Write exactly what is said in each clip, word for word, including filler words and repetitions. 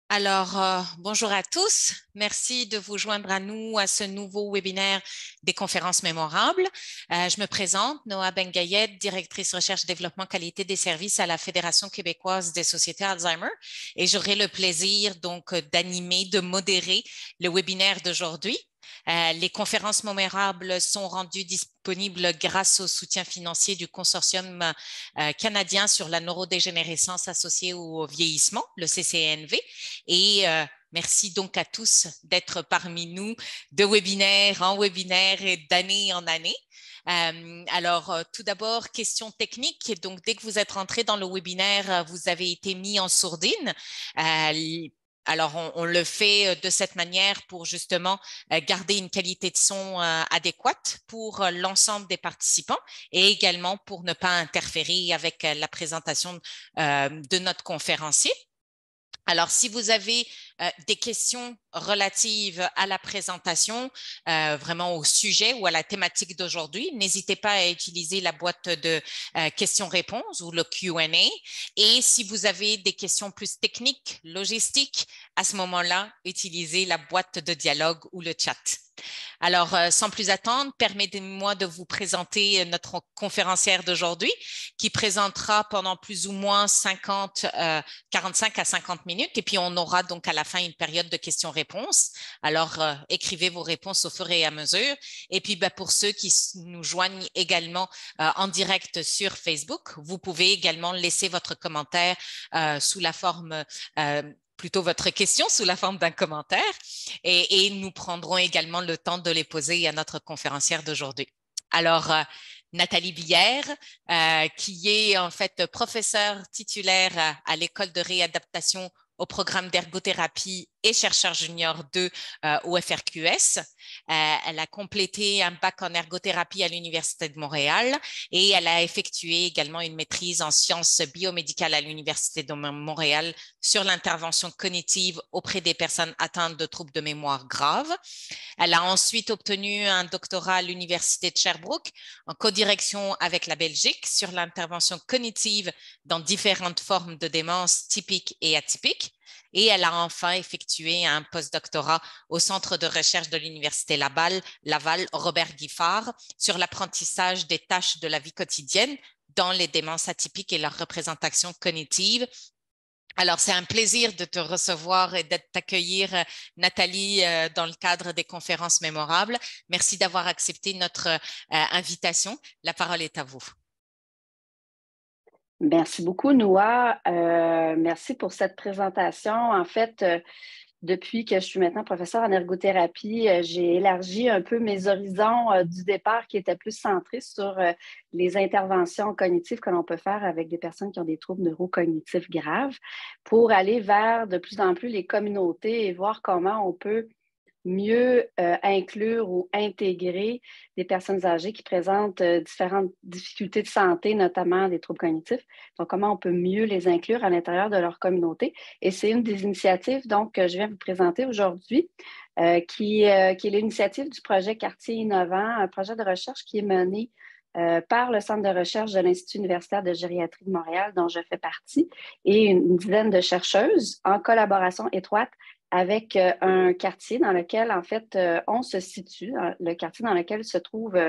Alors, euh, bonjour à tous. Merci de vous joindre à nous à ce nouveau webinaire des conférences mémorables. Euh, je me présente, Noa Bengayed, directrice recherche, développement, qualité des services à la Fédération québécoise des sociétés Alzheimer. Et j'aurai le plaisir donc d'animer, de modérer le webinaire d'aujourd'hui. Euh, les conférences mémorables sont rendues disponibles grâce au soutien financier du consortium euh, canadien sur la neurodégénérescence associée au vieillissement, le C C N V. Et euh, merci donc à tous d'être parmi nous de webinaire en webinaire et d'année en année. Euh, alors, euh, tout d'abord, question technique. Donc, dès que vous êtes rentré dans le webinaire, vous avez été mis en sourdine. Euh, alors, on, on, le fait de cette manière pour justement garder une qualité de son adéquate pour l'ensemble des participants et également pour ne pas interférer avec la présentation de notre conférencier. Alors, si vous avez euh, des questions relatives à la présentation, euh, vraiment au sujet ou à la thématique d'aujourd'hui, n'hésitez pas à utiliser la boîte de euh, questions-réponses ou le Q and A. Et si vous avez des questions plus techniques, logistiques, à ce moment-là, utilisez la boîte de dialogue ou le chat. Alors, euh, sans plus attendre, permettez-moi de vous présenter notre conférencière d'aujourd'hui qui présentera pendant plus ou moins cinquante, euh, quarante-cinq à cinquante minutes et puis on aura donc à la fin une période de questions-réponses. Alors, euh, écrivez vos réponses au fur et à mesure. Et puis, ben, pour ceux qui nous joignent également euh, en direct sur Facebook, vous pouvez également laisser votre commentaire euh, sous la forme euh, plutôt votre question sous la forme d'un commentaire et, et nous prendrons également le temps de les poser à notre conférencière d'aujourd'hui. Alors, euh, Nathalie Billière, euh, qui est en fait professeure titulaire à, à l'école de réadaptation au programme d'ergothérapie et chercheur junior deux euh, au F R Q S. Euh, elle a complété un bac en ergothérapie à l'Université de Montréal et elle a effectué également une maîtrise en sciences biomédicales à l'Université de Montréal sur l'intervention cognitive auprès des personnes atteintes de troubles de mémoire graves. Elle a ensuite obtenu un doctorat à l'Université de Sherbrooke en codirection avec la Belgique sur l'intervention cognitive dans différentes formes de démence typiques et atypiques. Et elle a enfin effectué un postdoctorat au Centre de recherche de l'Université Laval, Laval Robert Giffard sur l'apprentissage des tâches de la vie quotidienne dans les démences atypiques et leur représentation cognitive. Alors, c'est un plaisir de te recevoir et de t'accueillir, Nathalie, dans le cadre des conférences mémorables. Merci d'avoir accepté notre euh, invitation. La parole est à vous. Merci beaucoup, Noa. Euh, merci pour cette présentation. En fait, euh, depuis que je suis maintenant professeure en ergothérapie, euh, j'ai élargi un peu mes horizons euh, du départ qui étaient plus centrés sur euh, les interventions cognitives que l'on peut faire avec des personnes qui ont des troubles neurocognitifs graves pour aller vers de plus en plus les communautés et voir comment on peut mieux euh, inclure ou intégrer des personnes âgées qui présentent euh, différentes difficultés de santé, notamment des troubles cognitifs. Donc, comment on peut mieux les inclure à l'intérieur de leur communauté. Et c'est une des initiatives donc, que je viens vous présenter aujourd'hui, euh, qui, euh, qui est l'initiative du projet Quartier innovant, un projet de recherche qui est mené euh, par le Centre de recherche de l'Institut universitaire de gériatrie de Montréal, dont je fais partie, et une dizaine de chercheuses en collaboration étroite avec euh, un quartier dans lequel, en fait, euh, on se situe, le quartier dans lequel se trouve euh,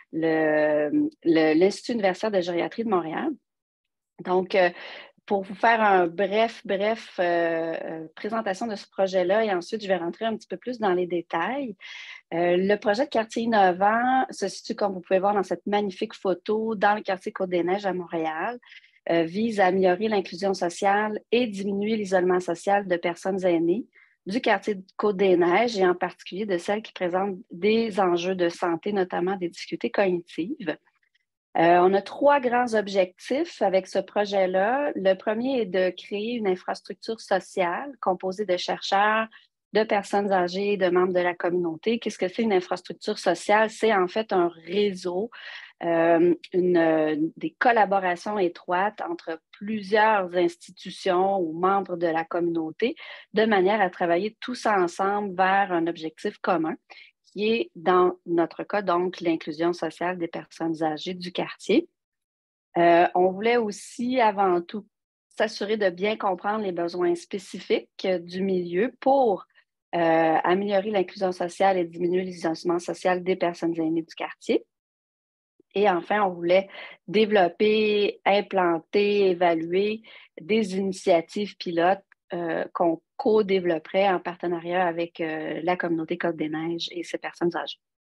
l'Institut universitaire de gériatrie de Montréal. Donc, euh, pour vous faire un bref, bref euh, euh, présentation de ce projet-là, et ensuite, je vais rentrer un petit peu plus dans les détails. Euh, le projet de quartier innovant se situe, comme vous pouvez voir dans cette magnifique photo, dans le quartier Côte-des-Neiges à Montréal. Euh, vise à améliorer l'inclusion sociale et diminuer l'isolement social de personnes aînées du quartier de Côte-des-Neiges et en particulier de celles qui présentent des enjeux de santé, notamment des difficultés cognitives. Euh, on a trois grands objectifs avec ce projet-là. Le premier est de créer une infrastructure sociale composée de chercheurs, de personnes âgées, de membres de la communauté. Qu'est-ce que c'est une infrastructure sociale? C'est en fait un réseau, euh, une, des collaborations étroites entre plusieurs institutions ou membres de la communauté, de manière à travailler tous ensemble vers un objectif commun, qui est, dans notre cas, donc, l'inclusion sociale des personnes âgées du quartier. Euh, on voulait aussi, avant tout, s'assurer de bien comprendre les besoins spécifiques du milieu pour euh, améliorer l'inclusion sociale et diminuer l'isolement social des personnes aînées du quartier. Et enfin, on voulait développer, implanter, évaluer des initiatives pilotes euh, qu'on co-développerait en partenariat avec euh, la communauté Côte-des-Neiges et ses personnes âgées.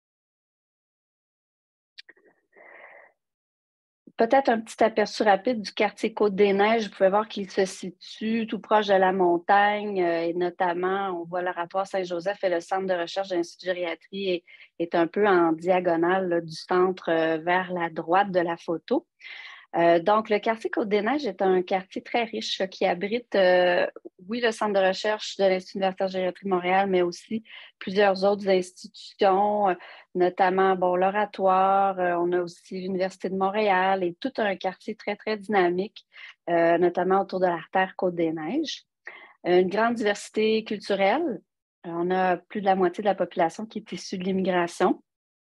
Peut-être un petit aperçu rapide du quartier Côte-des-Neiges. Vous pouvez voir qu'il se situe tout proche de la montagne euh, et notamment, on voit l'oratoire Saint-Joseph et le centre de recherche de l'Institut de gériatrie est, est un peu en diagonale là, du centre euh, vers la droite de la photo. Euh, donc, le quartier Côte-des-Neiges est un quartier très riche là, qui abrite, euh, oui, le centre de recherche de l'Institut universitaire de gériatrie de Montréal, mais aussi plusieurs autres institutions, euh, notamment bon, l'Oratoire, euh, on a aussi l'Université de Montréal et tout un quartier très, très dynamique, euh, notamment autour de l'artère Côte-des-Neiges. Une grande diversité culturelle. On a plus de la moitié de la population qui est issue de l'immigration.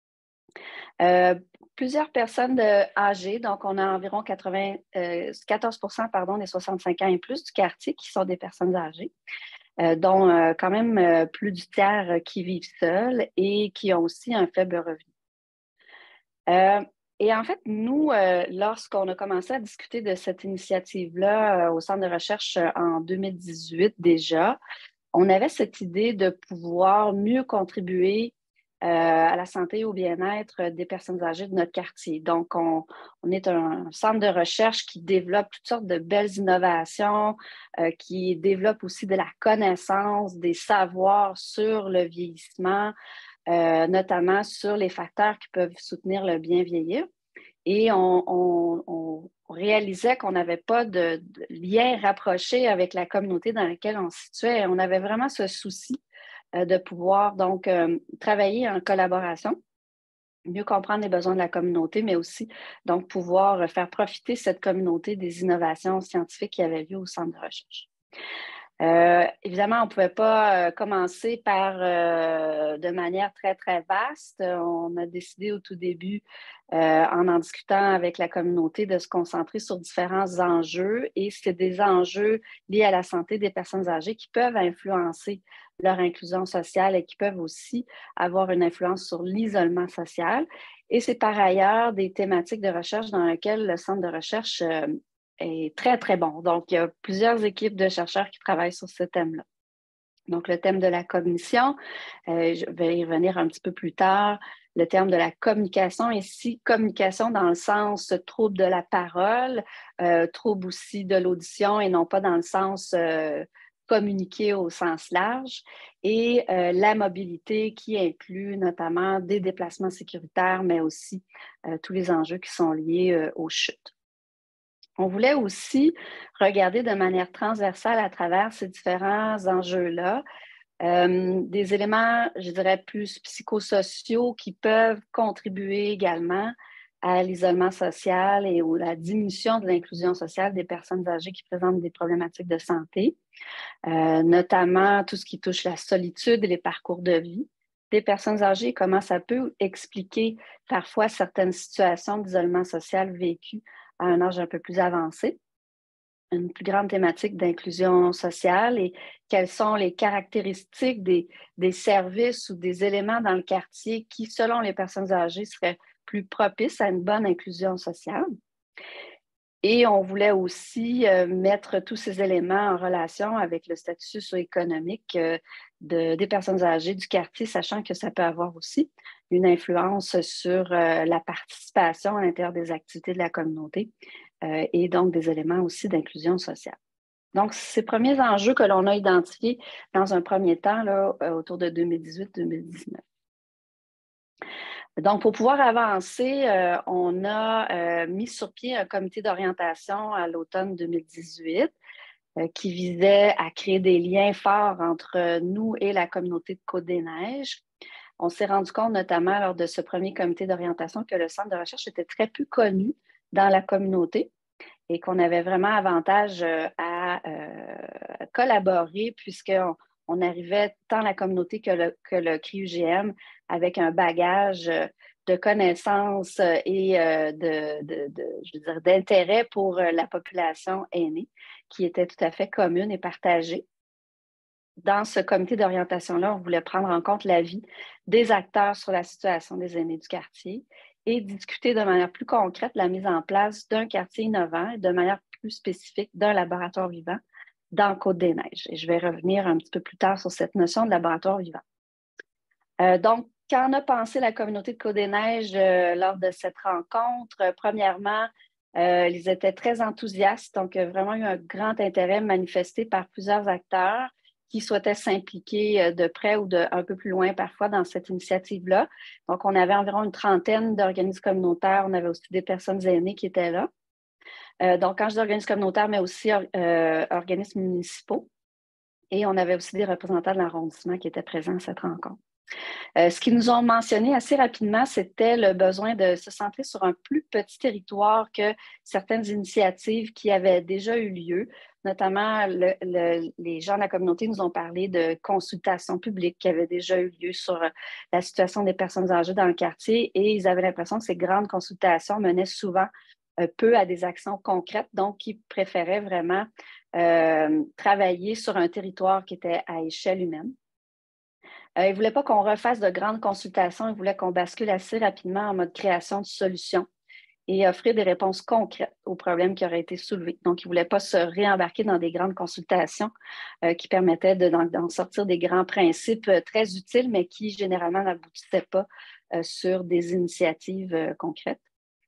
Euh, plusieurs personnes de, âgées, donc on a environ quatre-vingt, euh, quatorze pour cent pardon, des soixante-cinq ans et plus du quartier qui sont des personnes âgées, euh, dont euh, quand même euh, plus du tiers euh, qui vivent seuls et qui ont aussi un faible revenu. Euh, et en fait, nous, euh, lorsqu'on a commencé à discuter de cette initiative-là euh, au centre de recherche euh, en deux mille dix-huit déjà, on avait cette idée de pouvoir mieux contribuer euh, à la santé et au bien-être des personnes âgées de notre quartier. Donc, on, on est un centre de recherche qui développe toutes sortes de belles innovations, euh, qui développe aussi de la connaissance, des savoirs sur le vieillissement, euh, notamment sur les facteurs qui peuvent soutenir le bien vieillir. Et on, on, on réalisait qu'on n'avait pas de, de lien rapproché avec la communauté dans laquelle on se situait. On avait vraiment ce souci euh, de pouvoir donc euh, travailler en collaboration, mieux comprendre les besoins de la communauté, mais aussi donc pouvoir faire profiter cette communauté des innovations scientifiques qui avaient lieu au centre de recherche. Euh, évidemment, on ne pouvait pas euh, commencer par euh, de manière très, très vaste. On a décidé au tout début, euh, en en discutant avec la communauté, de se concentrer sur différents enjeux et c'est des enjeux liés à la santé des personnes âgées qui peuvent influencer leur inclusion sociale et qui peuvent aussi avoir une influence sur l'isolement social. Et c'est par ailleurs des thématiques de recherche dans lesquelles le centre de recherche euh, est très, très bon. Donc, il y a plusieurs équipes de chercheurs qui travaillent sur ce thème-là. Donc, le thème de la cognition, euh, je vais y revenir un petit peu plus tard. Le terme de la communication, ici, communication dans le sens trouble de la parole, euh, trouble aussi de l'audition et non pas dans le sens euh, communiquer au sens large. Et euh, la mobilité qui inclut notamment des déplacements sécuritaires, mais aussi euh, tous les enjeux qui sont liés euh, aux chutes. On voulait aussi regarder de manière transversale à travers ces différents enjeux-là euh, des éléments, je dirais, plus psychosociaux qui peuvent contribuer également à l'isolement social et à la diminution de l'inclusion sociale des personnes âgées qui présentent des problématiques de santé, euh, notamment tout ce qui touche la solitude et les parcours de vie des personnes âgées, comment ça peut expliquer parfois certaines situations d'isolement social vécues à un âge un peu plus avancé. Une plus grande thématique d'inclusion sociale et quelles sont les caractéristiques des, des services ou des éléments dans le quartier qui, selon les personnes âgées, seraient plus propices à une bonne inclusion sociale. Et on voulait aussi euh, mettre tous ces éléments en relation avec le statut socio-économique euh, de, des personnes âgées du quartier, sachant que ça peut avoir aussi une influence sur euh, la participation à l'intérieur des activités de la communauté euh, et donc des éléments aussi d'inclusion sociale. Donc, ces premiers enjeux que l'on a identifiés dans un premier temps, là, autour de deux mille dix-huit deux mille dix-neuf. Donc, pour pouvoir avancer, euh, on a euh, mis sur pied un comité d'orientation à l'automne deux mille dix-huit euh, qui visait à créer des liens forts entre nous et la communauté de Côte-des-Neiges. On s'est rendu compte notamment lors de ce premier comité d'orientation que le centre de recherche était très peu connu dans la communauté et qu'on avait vraiment avantage à euh, collaborer puisqu'on on arrivait tant la communauté que le, que le C R I U G M avec un bagage de connaissances et euh, de, de, de, je veux dire, d'intérêt pour la population aînée qui était tout à fait commune et partagée. Dans ce comité d'orientation-là, on voulait prendre en compte l'avis des acteurs sur la situation des aînés du quartier et discuter de manière plus concrète la mise en place d'un quartier innovant et de manière plus spécifique d'un laboratoire vivant dans Côte-des-Neiges. Et je vais revenir un petit peu plus tard sur cette notion de laboratoire vivant. Euh, donc, qu'en a pensé la communauté de Côte-des-Neiges euh, lors de cette rencontre? Euh, premièrement, euh, ils étaient très enthousiastes, donc euh, vraiment eu un grand intérêt manifesté par plusieurs acteurs qui souhaitaient s'impliquer euh, de près ou de un peu plus loin parfois dans cette initiative-là. Donc, on avait environ une trentaine d'organismes communautaires. On avait aussi des personnes aînées qui étaient là. Euh, donc, quand je dis organismes communautaires, mais aussi euh, organismes municipaux. Et on avait aussi des représentants de l'arrondissement qui étaient présents à cette rencontre. Euh, ce qu'ils nous ont mentionné assez rapidement, c'était le besoin de se centrer sur un plus petit territoire que certaines initiatives qui avaient déjà eu lieu. Notamment, le, le, les gens de la communauté nous ont parlé de consultations publiques qui avaient déjà eu lieu sur la situation des personnes âgées dans le quartier et ils avaient l'impression que ces grandes consultations menaient souvent euh, peu à des actions concrètes, donc ils préféraient vraiment euh, travailler sur un territoire qui était à échelle humaine. Euh, ils ne voulaient pas qu'on refasse de grandes consultations, ils voulaient qu'on bascule assez rapidement en mode création de solutions et offrir des réponses concrètes aux problèmes qui auraient été soulevés. Donc, ils ne voulaient pas se réembarquer dans des grandes consultations euh, qui permettaient de, d'en, d'en sortir des grands principes euh, très utiles, mais qui généralement n'aboutissaient pas euh, sur des initiatives euh, concrètes.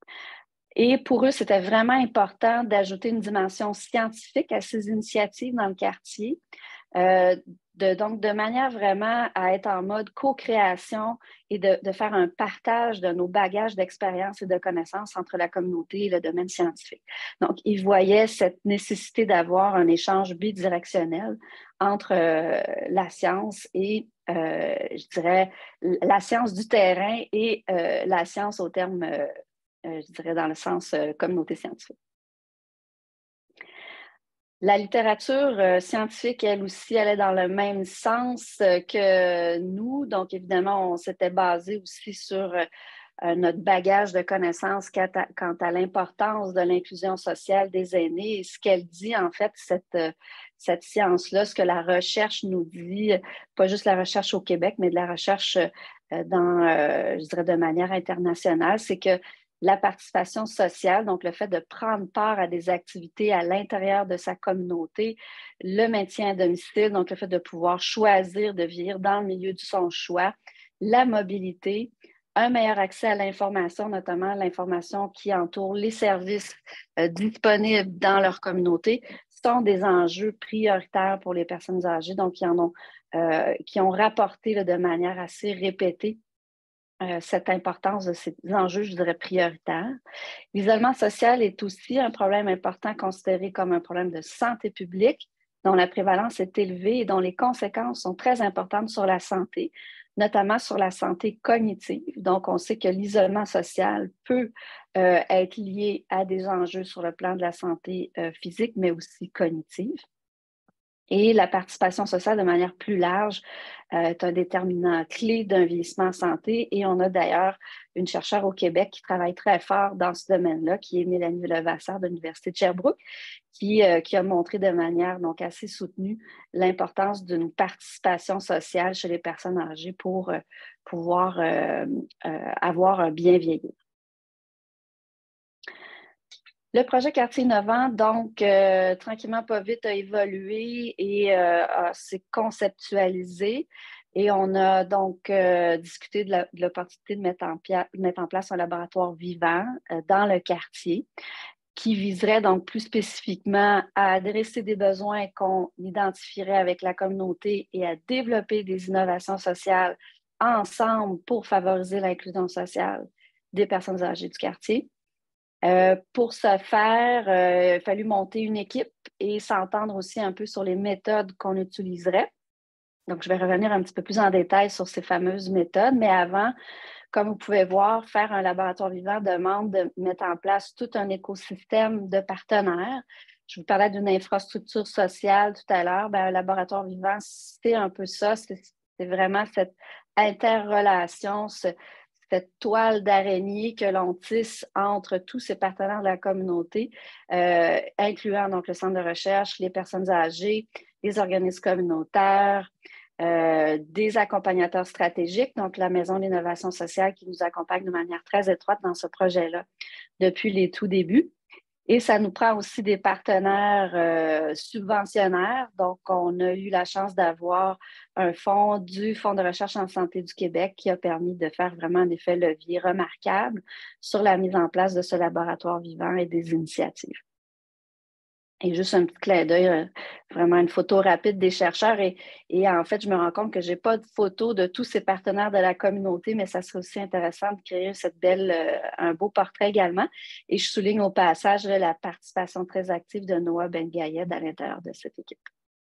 Et pour eux, c'était vraiment important d'ajouter une dimension scientifique à ces initiatives dans le quartier. Euh, de, donc, de manière vraiment à être en mode co-création et de, de faire un partage de nos bagages d'expérience et de connaissances entre la communauté et le domaine scientifique. Donc, ils voyaient cette nécessité d'avoir un échange bidirectionnel entre euh, la science et, euh, je dirais, la science du terrain et euh, la science au terme, euh, je dirais, dans le sens euh, communauté scientifique. La littérature euh, scientifique, elle aussi, allait dans le même sens euh, que nous. Donc, évidemment, on s'était basé aussi sur euh, notre bagage de connaissances quant à, quant à l'importance de l'inclusion sociale des aînés et ce qu'elle dit, en fait, cette, euh, cette science-là, ce que la recherche nous dit, pas juste la recherche au Québec, mais de la recherche euh, dans, euh, je dirais, de manière internationale, c'est que la participation sociale, donc le fait de prendre part à des activités à l'intérieur de sa communauté, le maintien à domicile, donc le fait de pouvoir choisir de vivre dans le milieu de son choix, la mobilité, un meilleur accès à l'information, notamment l'information qui entoure les services euh, disponibles dans leur communauté, sont des enjeux prioritaires pour les personnes âgées, donc qui en ont, euh, qui ont rapporté là, de manière assez répétée Euh, cette importance de ces enjeux, je dirais, prioritaires. L'isolement social est aussi un problème important considéré comme un problème de santé publique dont la prévalence est élevée et dont les conséquences sont très importantes sur la santé, notamment sur la santé cognitive. Donc, on sait que l'isolement social peut euh, être lié à des enjeux sur le plan de la santé euh, physique, mais aussi cognitive. Et la participation sociale de manière plus large euh, est un déterminant clé d'un vieillissement en santé. Et on a d'ailleurs une chercheure au Québec qui travaille très fort dans ce domaine-là, qui est Mélanie Levasseur de l'Université de Sherbrooke, qui, euh, qui a montré de manière donc assez soutenue l'importance d'une participation sociale chez les personnes âgées pour euh, pouvoir euh, euh, avoir un bien vieillir. Le projet Quartier innovant, donc, euh, tranquillement, pas vite, a évolué et euh, s'est conceptualisé. Et on a donc euh, discuté de l'opportunité de, de mettre en, de mettre en place un laboratoire vivant euh, dans le quartier qui viserait donc plus spécifiquement à adresser des besoins qu'on identifierait avec la communauté et à développer des innovations sociales ensemble pour favoriser l'inclusion sociale des personnes âgées du quartier. Euh, pour ce faire, euh, il a fallu monter une équipe et s'entendre aussi un peu sur les méthodes qu'on utiliserait. Donc, je vais revenir un petit peu plus en détail sur ces fameuses méthodes, mais avant, comme vous pouvez voir, faire un laboratoire vivant demande de mettre en place tout un écosystème de partenaires. Je vous parlais d'une infrastructure sociale tout à l'heure. Bien, un laboratoire vivant, c'est un peu ça. C'est, c'est vraiment cette interrelation, ce, cette toile d'araignée que l'on tisse entre tous ces partenaires de la communauté, euh, incluant donc le centre de recherche, les personnes âgées, les organismes communautaires, euh, des accompagnateurs stratégiques, donc la Maison d'innovation sociale qui nous accompagne de manière très étroite dans ce projet-là depuis les tout débuts. Et ça nous prend aussi des partenaires euh, subventionnaires. Donc, on a eu la chance d'avoir un fonds du Fonds de recherche en santé du Québec qui a permis de faire vraiment un effet levier remarquable sur la mise en place de ce laboratoire vivant et des initiatives. Et juste un petit clin d'œil, vraiment une photo rapide des chercheurs. Et, et en fait, je me rends compte que je n'ai pas de photo de tous ces partenaires de la communauté, mais ça serait aussi intéressant de créer cette belle, euh, un beau portrait également. Et je souligne au passage là, la participation très active de Noah Ben-Gayed à l'intérieur de cette équipe.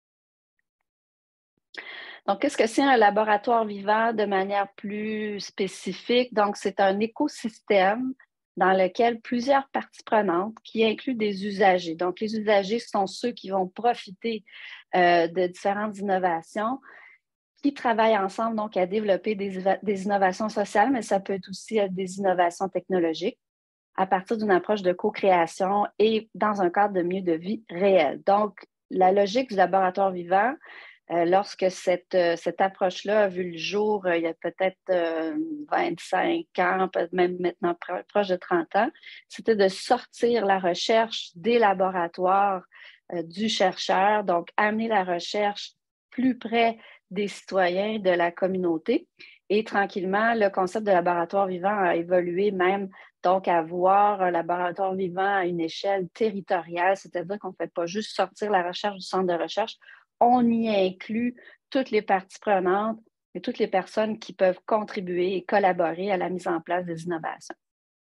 Donc, qu'est-ce que c'est un laboratoire vivant de manière plus spécifique? Donc, c'est un écosystème dans lequel plusieurs parties prenantes, qui incluent des usagers. Donc, les usagers sont ceux qui vont profiter euh, de différentes innovations, qui travaillent ensemble donc à développer des, des innovations sociales, mais ça peut être aussi des innovations technologiques à partir d'une approche de co-création et dans un cadre de mieux de vie réel. Donc, la logique du laboratoire vivant, Euh, lorsque cette, euh, cette approche-là a vu le jour euh, il y a peut-être euh, vingt-cinq ans, peut-être même maintenant pro- proche de trente ans, c'était de sortir la recherche des laboratoires euh, du chercheur, donc amener la recherche plus près des citoyens, de la communauté. Et tranquillement, le concept de laboratoire vivant a évolué même donc à voir un laboratoire vivant à une échelle territoriale, c'est-à-dire qu'on ne fait pas juste sortir la recherche du centre de recherche, on y inclut toutes les parties prenantes et toutes les personnes qui peuvent contribuer et collaborer à la mise en place des innovations.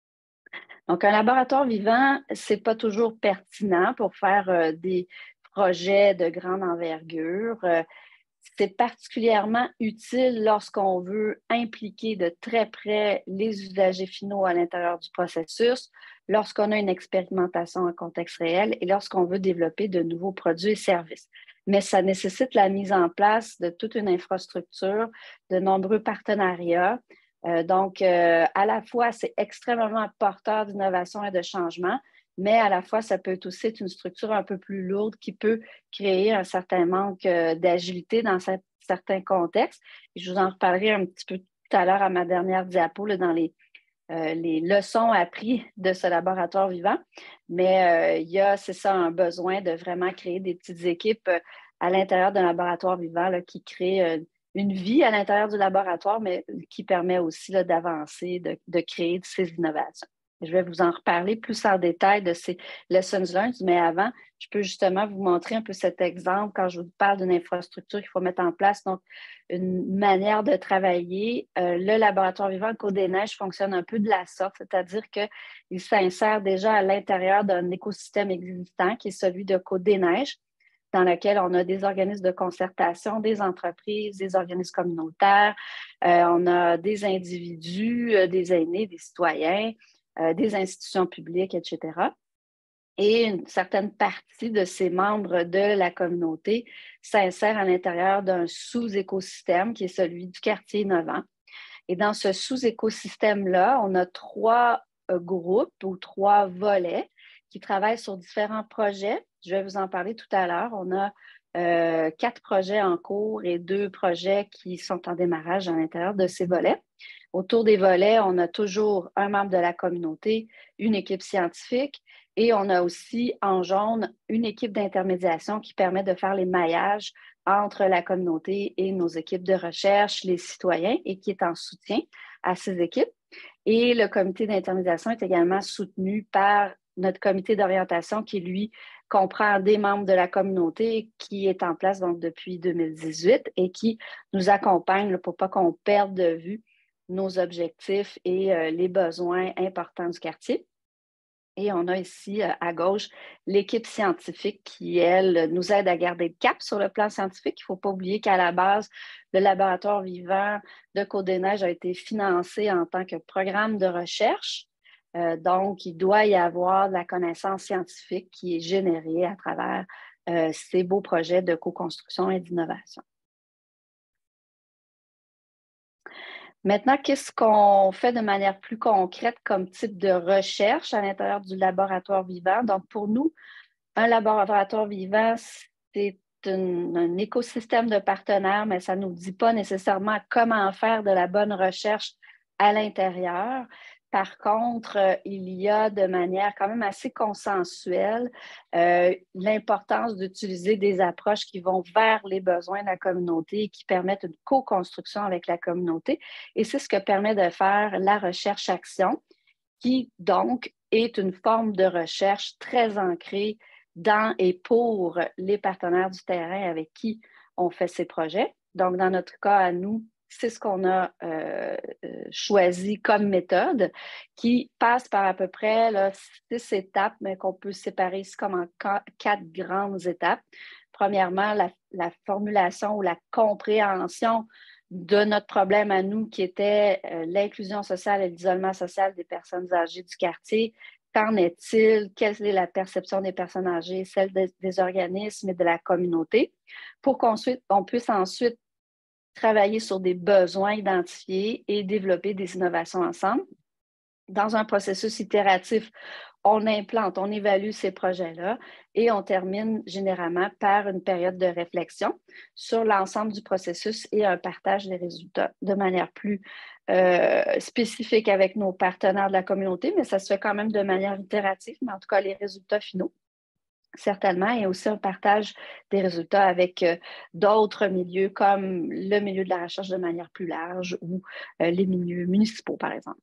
Donc, un laboratoire vivant, ce n'est pas toujours pertinent pour faire euh, des projets de grande envergure. Euh, c'est particulièrement utile lorsqu'on veut impliquer de très près les usagers finaux à l'intérieur du processus, lorsqu'on a une expérimentation en contexte réel et lorsqu'on veut développer de nouveaux produits et services. Mais ça nécessite la mise en place de toute une infrastructure, de nombreux partenariats. Euh, donc, euh, à la fois, c'est extrêmement porteur d'innovation et de changement, mais à la fois, ça peut être aussi une structure un peu plus lourde qui peut créer un certain manque euh, d'agilité dans cette, certains contextes. Et je vous en reparlerai un petit peu tout à l'heure à ma dernière diapo là, dans les, euh, les leçons apprises de ce laboratoire vivant. Mais euh, il y a, c'est ça, un besoin de vraiment créer des petites équipes euh, à l'intérieur d'un laboratoire vivant là, qui crée euh, une vie à l'intérieur du laboratoire, mais qui permet aussi là, d'avancer, de, de créer de ces innovations. Je vais vous en reparler plus en détail de ces lessons learned, mais avant, je peux justement vous montrer un peu cet exemple quand je vous parle d'une infrastructure qu'il faut mettre en place. Donc, une manière de travailler. Euh, le laboratoire vivant Côte des Neiges fonctionne un peu de la sorte, c'est-à-dire qu'il s'insère déjà à l'intérieur d'un écosystème existant qui est celui de Côte des Neiges, dans lequel on a des organismes de concertation, des entreprises, des organismes communautaires, euh, on a des individus, euh, des aînés, des citoyens, euh, des institutions publiques, et cetera. Et une certaine partie de ces membres de la communauté s'insèrent à l'intérieur d'un sous-écosystème qui est celui du quartier innovant. Et dans ce sous-écosystème-là, on a trois euh, groupes ou trois volets qui travaillent sur différents projets. Je vais vous en parler tout à l'heure. On a euh, quatre projets en cours et deux projets qui sont en démarrage à l'intérieur de ces volets. Autour des volets, on a toujours un membre de la communauté, une équipe scientifique et on a aussi en jaune une équipe d'intermédiation qui permet de faire les maillages entre la communauté et nos équipes de recherche, les citoyens, et qui est en soutien à ces équipes. Et le comité d'intermédiation est également soutenu par notre comité d'orientation qui, lui, comprend des membres de la communauté qui est en place donc depuis deux mille dix-huit et qui nous accompagne là, pour pas qu'on perde de vue nos objectifs et euh, les besoins importants du quartier. Et on a ici euh, à gauche l'équipe scientifique qui, elle, nous aide à garder le cap sur le plan scientifique. Il ne faut pas oublier qu'à la base, le laboratoire vivant de Côte-des-Neiges a été financé en tant que programme de recherche. Euh, donc, il doit y avoir de la connaissance scientifique qui est générée à travers euh, ces beaux projets de co-construction et d'innovation. Maintenant, qu'est-ce qu'on fait de manière plus concrète comme type de recherche à l'intérieur du laboratoire vivant? Donc, pour nous, un laboratoire vivant, c'est un, un écosystème de partenaires, mais ça ne nous dit pas nécessairement comment faire de la bonne recherche à l'intérieur. Par contre, euh, il y a de manière quand même assez consensuelle euh, l'importance d'utiliser des approches qui vont vers les besoins de la communauté et qui permettent une co-construction avec la communauté. Et c'est ce que permet de faire la recherche-action, qui donc est une forme de recherche très ancrée dans et pour les partenaires du terrain avec qui on fait ces projets. Donc, dans notre cas, à nous, c'est ce qu'on a euh, choisi comme méthode, qui passe par à peu près là, six étapes, mais qu'on peut séparer ici comme en quatre grandes étapes. Premièrement, la, la formulation ou la compréhension de notre problème à nous, qui était euh, l'inclusion sociale et l'isolement social des personnes âgées du quartier. Qu'en est-il? Quelle est la perception des personnes âgées, celle des, des organismes et de la communauté, pour qu'on on puisse ensuite travailler sur des besoins identifiés et développer des innovations ensemble. Dans un processus itératif, on implante, on évalue ces projets-là et on termine généralement par une période de réflexion sur l'ensemble du processus et un partage des résultats de manière plus euh, spécifique avec nos partenaires de la communauté, mais ça se fait quand même de manière itérative, mais en tout cas les résultats finaux, certainement, et aussi un partage des résultats avec euh, d'autres milieux comme le milieu de la recherche de manière plus large ou euh, les milieux municipaux, par exemple.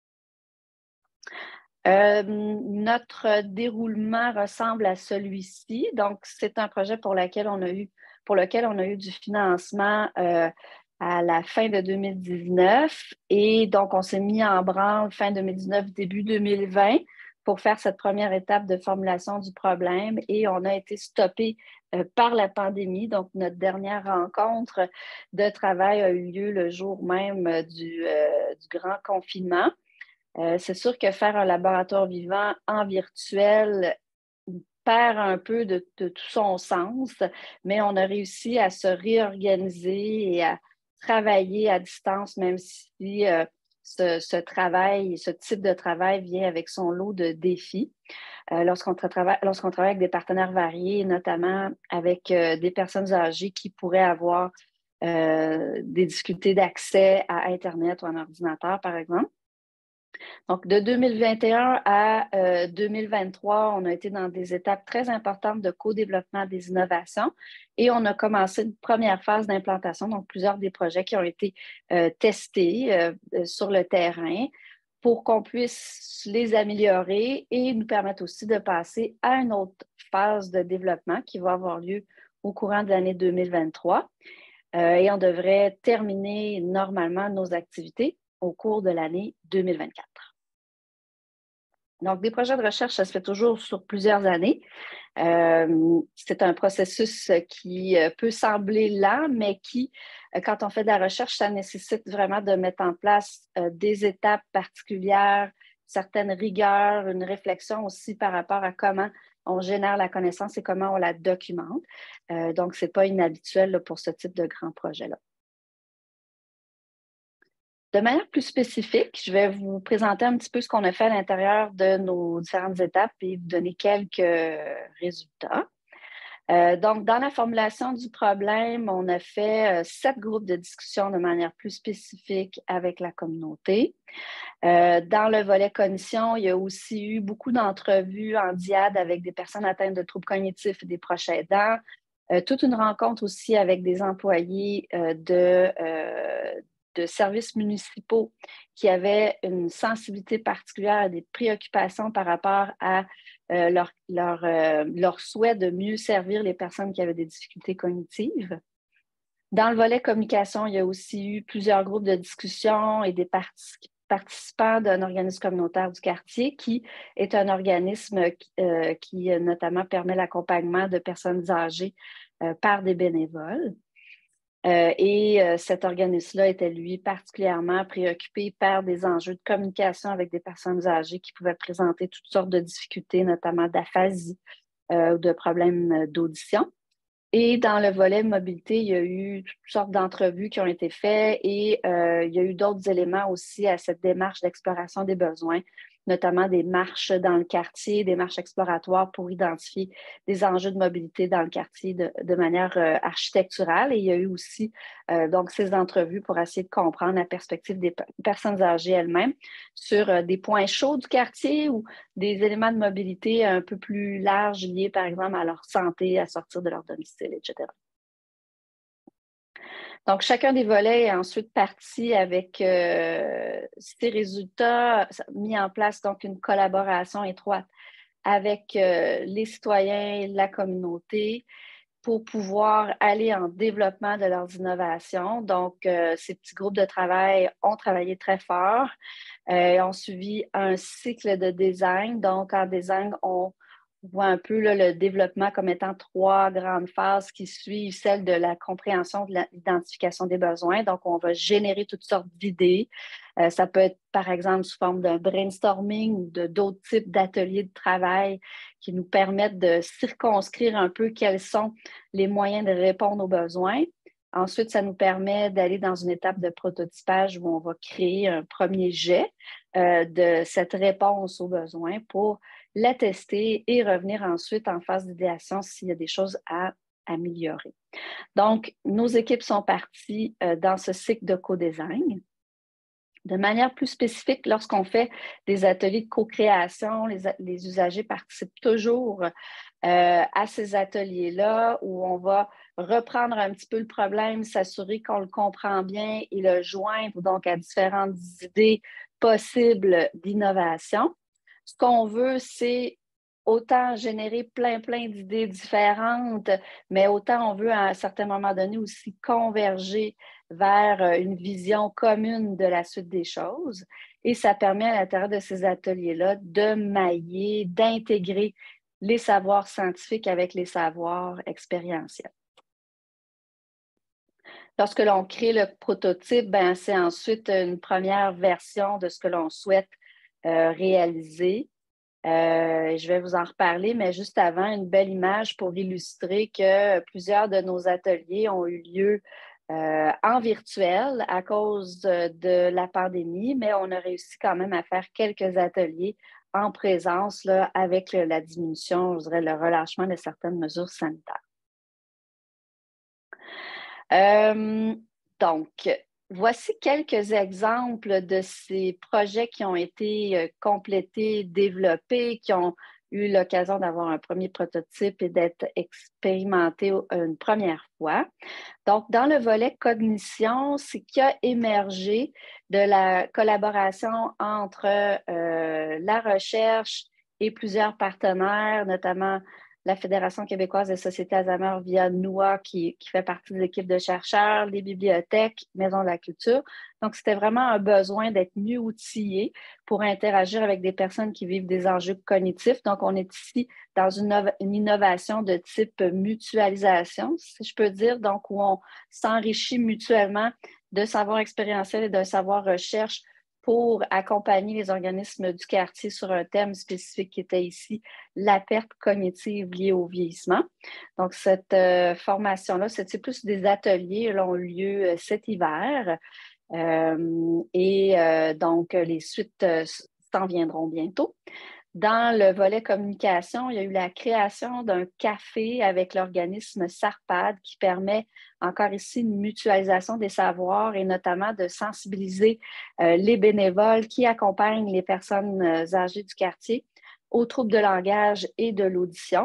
Euh, notre déroulement ressemble à celui-ci. Donc, c'est un projet pour lequel on a eu, pour lequel on a eu du financement euh, à la fin de deux mille dix-neuf. Et donc, on s'est mis en branle fin deux mille dix-neuf, début deux mille vingt pour faire cette première étape de formulation du problème. Et on a été stoppé euh, par la pandémie. Donc, notre dernière rencontre de travail a eu lieu le jour même du, euh, du grand confinement. Euh, c'est sûr que faire un laboratoire vivant en virtuel perd un peu de, de tout son sens, mais on a réussi à se réorganiser et à travailler à distance, même si euh, ce, ce travail, ce type de travail vient avec son lot de défis. Euh, lorsqu'on, tra- lorsqu'on travaille avec des partenaires variés, notamment avec euh, des personnes âgées qui pourraient avoir euh, des difficultés d'accès à Internet ou à un ordinateur, par exemple. Donc, de deux mille vingt et un à euh, deux mille vingt-trois, on a été dans des étapes très importantes de co-développement des innovations et on a commencé une première phase d'implantation, donc plusieurs des projets qui ont été euh, testés euh, sur le terrain pour qu'on puisse les améliorer et nous permettre aussi de passer à une autre phase de développement qui va avoir lieu au courant de l'année deux mille vingt-trois. Euh, et on devrait terminer normalement nos activités au cours de l'année deux mille vingt-quatre. Donc, des projets de recherche, ça se fait toujours sur plusieurs années. Euh, c'est un processus qui peut sembler lent, mais qui, quand on fait de la recherche, ça nécessite vraiment de mettre en place euh, des étapes particulières, certaines rigueurs, une réflexion aussi par rapport à comment on génère la connaissance et comment on la documente. Euh, donc, ce n'est pas inhabituel là, pour ce type de grand projet-là. De manière plus spécifique, je vais vous présenter un petit peu ce qu'on a fait à l'intérieur de nos différentes étapes et vous donner quelques résultats. Euh, donc, dans la formulation du problème, on a fait euh, sept groupes de discussion de manière plus spécifique avec la communauté. Euh, dans le volet cognition, il y a aussi eu beaucoup d'entrevues en diade avec des personnes atteintes de troubles cognitifs et des proches aidants. Euh, toute une rencontre aussi avec des employés euh, de, euh, de services municipaux qui avaient une sensibilité particulière à des préoccupations par rapport à euh, leur, leur, euh, leur souhait de mieux servir les personnes qui avaient des difficultés cognitives. Dans le volet communication, il y a aussi eu plusieurs groupes de discussion et des participants participants d'un organisme communautaire du quartier qui est un organisme qui, euh, qui notamment permet l'accompagnement de personnes âgées euh, par des bénévoles. Euh, et euh, cet organisme-là était, lui, particulièrement préoccupé par des enjeux de communication avec des personnes âgées qui pouvaient présenter toutes sortes de difficultés, notamment d'aphasie euh, ou de problèmes d'audition. Et dans le volet mobilité, il y a eu toutes sortes d'entrevues qui ont été faites et euh, il y a eu d'autres éléments aussi à cette démarche d'exploration des besoins, notamment des marches dans le quartier, des marches exploratoires pour identifier des enjeux de mobilité dans le quartier de, de manière euh, architecturale. Et il y a eu aussi euh, donc ces entrevues pour essayer de comprendre la perspective des personnes âgées elles-mêmes sur euh, des points chauds du quartier ou des éléments de mobilité un peu plus larges liés, par exemple, à leur santé, à sortir de leur domicile, et cetera. Donc, chacun des volets est ensuite parti avec euh, ses résultats, mis en place donc une collaboration étroite avec euh, les citoyens, la communauté, pour pouvoir aller en développement de leurs innovations. Donc, euh, ces petits groupes de travail ont travaillé très fort, euh, ont suivi un cycle de design. Donc, en design, on voit un peu là, le développement comme étant trois grandes phases qui suivent celle de la compréhension, de l'identification des besoins. Donc, on va générer toutes sortes d'idées. Euh, ça peut être, par exemple, sous forme d'un brainstorming ou de d'autres types d'ateliers de travail qui nous permettent de circonscrire un peu quels sont les moyens de répondre aux besoins. Ensuite, ça nous permet d'aller dans une étape de prototypage où on va créer un premier jet euh, de cette réponse aux besoins pour la tester et revenir ensuite en phase d'idéation s'il y a des choses à améliorer. Donc, nos équipes sont parties euh, dans ce cycle de co-design. De manière plus spécifique, lorsqu'on fait des ateliers de co-création, les, les usagers participent toujours euh, à ces ateliers-là où on va reprendre un petit peu le problème, s'assurer qu'on le comprend bien et le joindre donc à différentes idées possibles d'innovation. Ce qu'on veut, c'est autant générer plein, plein d'idées différentes, mais autant on veut à un certain moment donné aussi converger vers une vision commune de la suite des choses. Et ça permet à l'intérieur de ces ateliers-là de mailler, d'intégrer les savoirs scientifiques avec les savoirs expérientiels. Lorsque l'on crée le prototype, ben, c'est ensuite une première version de ce que l'on souhaite euh, réaliser. Euh, je vais vous en reparler, mais juste avant, une belle image pour illustrer que plusieurs de nos ateliers ont eu lieu euh, en virtuel à cause de la pandémie, mais on a réussi quand même à faire quelques ateliers en présence là, avec la diminution, je dirais, le relâchement de certaines mesures sanitaires. Euh, donc, voici quelques exemples de ces projets qui ont été complétés, développés, qui ont eu l'occasion d'avoir un premier prototype et d'être expérimentés une première fois. Donc, dans le volet cognition, ce qui a émergé de la collaboration entre euh, la recherche et plusieurs partenaires, notamment la Fédération québécoise des sociétés Alzheimer via N O A, qui, qui fait partie de l'équipe de chercheurs, les bibliothèques, Maison de la culture. Donc, c'était vraiment un besoin d'être mieux outillé pour interagir avec des personnes qui vivent des enjeux cognitifs. Donc, on est ici dans une, une innovation de type mutualisation, si je peux dire, donc où on s'enrichit mutuellement de savoir expérientiel et d'un savoir recherche pour accompagner les organismes du quartier sur un thème spécifique qui était ici la perte cognitive liée au vieillissement. Donc, cette euh, formation-là, c'est plus des ateliers, là, ont eu lieu euh, cet hiver. Euh, et euh, donc, les suites euh, s'en viendront bientôt. Dans le volet communication, il y a eu la création d'un café avec l'organisme SARPAD qui permet encore ici une mutualisation des savoirs et notamment de sensibiliser euh, les bénévoles qui accompagnent les personnes âgées du quartier aux troubles de langage et de l'audition.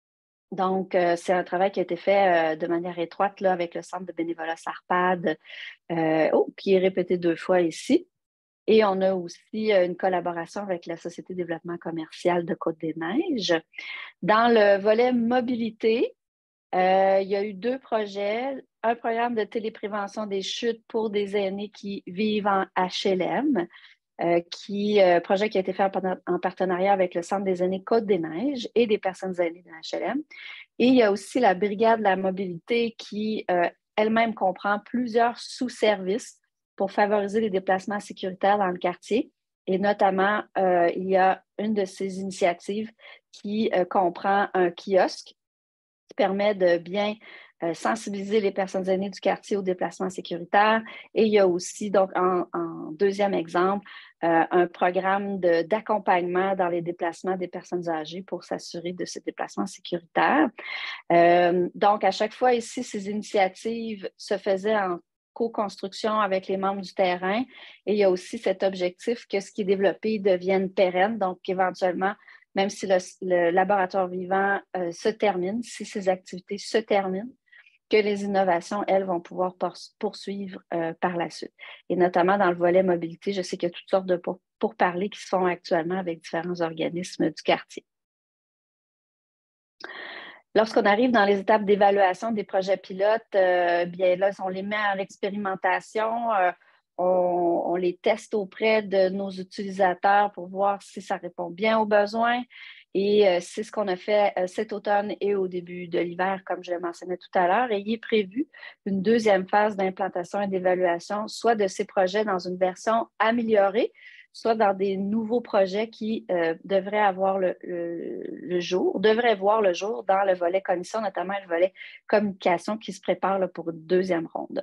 Donc, euh, c'est un travail qui a été fait euh, de manière étroite là, avec le Centre de bénévolat SARPAD, euh, oh, qui est répété deux fois ici. Et on a aussi une collaboration avec la Société de développement commercial de Côte-des-Neiges. Dans le volet mobilité, euh, il y a eu deux projets. Un programme de téléprévention des chutes pour des aînés qui vivent en H L M, euh, qui, euh, projet qui a été fait en partenariat avec le Centre des aînés Côte-des-Neiges et des personnes aînées de H L M. Et il y a aussi la Brigade de la mobilité qui euh, elle-même comprend plusieurs sous-services pour favoriser les déplacements sécuritaires dans le quartier. Et notamment, euh, il y a une de ces initiatives qui euh, comprend un kiosque qui permet de bien euh, sensibiliser les personnes aînées du quartier au déplacement sécuritaire. Et il y a aussi, donc, en, en deuxième exemple, euh, un programme de, d'accompagnement dans les déplacements des personnes âgées pour s'assurer de ces déplacements sécuritaires. Euh, donc, à chaque fois ici, ces initiatives se faisaient en co-construction avec les membres du terrain. Et il y a aussi cet objectif que ce qui est développé devienne pérenne, donc éventuellement, même si le, le laboratoire vivant euh, se termine, si ces activités se terminent, que les innovations, elles, vont pouvoir poursuivre euh, par la suite. Et notamment dans le volet mobilité, je sais qu'il y a toutes sortes de pour pourparlers qui se font actuellement avec différents organismes du quartier. Lorsqu'on arrive dans les étapes d'évaluation des projets pilotes, euh, bien là, on les met en expérimentation, euh, on, on les teste auprès de nos utilisateurs pour voir si ça répond bien aux besoins. Et euh, c'est ce qu'on a fait euh, cet automne et au début de l'hiver, comme je le mentionnais tout à l'heure. Et il est prévu une deuxième phase d'implantation et d'évaluation, soit de ces projets dans une version améliorée, soit dans des nouveaux projets qui euh, devraient avoir le, le, le jour, devraient voir le jour dans le volet cognition, notamment le volet communication qui se prépare là, pour une deuxième ronde.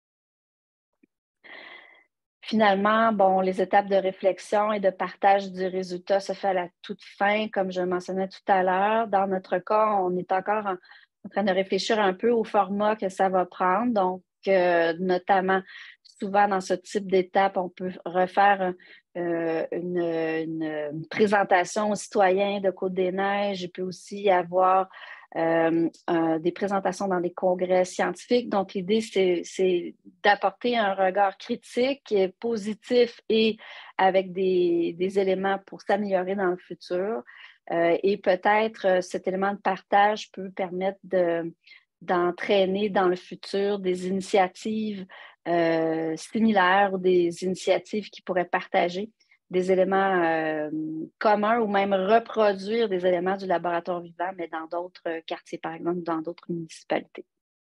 Finalement, bon, les étapes de réflexion et de partage du résultat se font à la toute fin, comme je mentionnais tout à l'heure. Dans notre cas, on est encore en, en train de réfléchir un peu au format que ça va prendre. Donc, euh, notamment, souvent dans ce type d'étape, on peut refaire euh, une, une, une présentation aux citoyens de Côte-des-Neiges. Il peut aussi y avoir Euh, euh, des présentations dans des congrès scientifiques. Donc, l'idée, c'est d'apporter un regard critique, et positif et avec des, des éléments pour s'améliorer dans le futur. Euh, et peut-être euh, cet élément de partage peut permettre de, d'entraîner dans le futur des initiatives euh, similaires ou des initiatives qui pourraient partager des éléments euh, communs ou même reproduire des éléments du laboratoire vivant, mais dans d'autres quartiers, par exemple, dans d'autres municipalités.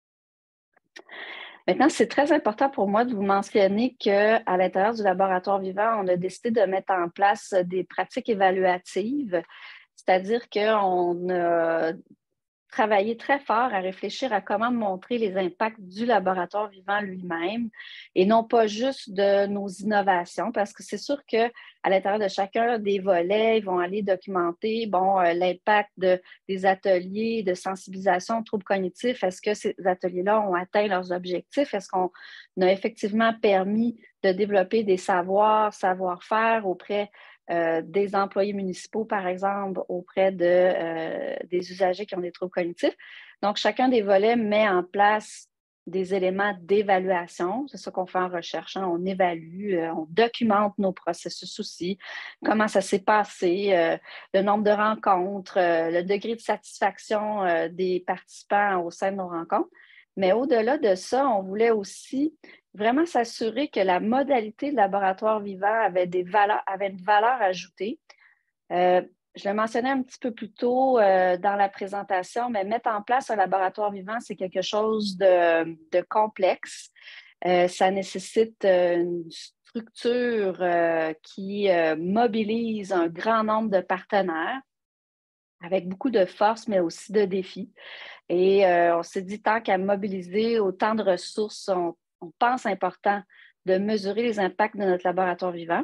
Maintenant, c'est très important pour moi de vous mentionner qu'à l'intérieur du laboratoire vivant, on a décidé de mettre en place des pratiques évaluatives, c'est-à-dire qu'on a travailler très fort à réfléchir à comment montrer les impacts du laboratoire vivant lui-même et non pas juste de nos innovations, parce que c'est sûr qu'à l'intérieur de chacun des volets, ils vont aller documenter bon, euh, l'impact de, des ateliers de sensibilisation aux troubles cognitifs. Est-ce que ces ateliers-là ont atteint leurs objectifs? Est-ce qu'on a effectivement permis de développer des savoirs, savoir-faire auprès Euh, des employés municipaux, par exemple, auprès de, euh, des usagers qui ont des troubles cognitifs. Donc, chacun des volets met en place des éléments d'évaluation. C'est ça qu'on fait en recherche. Hein. On évalue, euh, on documente nos processus aussi, comment ça s'est passé, euh, le nombre de rencontres, euh, le degré de satisfaction euh, des participants au sein de nos rencontres. Mais au-delà de ça, on voulait aussi vraiment s'assurer que la modalité de laboratoire vivant avait, des valeurs, avait une valeur ajoutée. Euh, je le mentionnais un petit peu plus tôt euh, dans la présentation, mais mettre en place un laboratoire vivant, c'est quelque chose de, de complexe. Euh, ça nécessite une structure euh, qui euh, mobilise un grand nombre de partenaires avec beaucoup de force, mais aussi de défis. Et euh, on s'est dit, tant qu'à mobiliser autant de ressources, on, on pense important de mesurer les impacts de notre laboratoire vivant.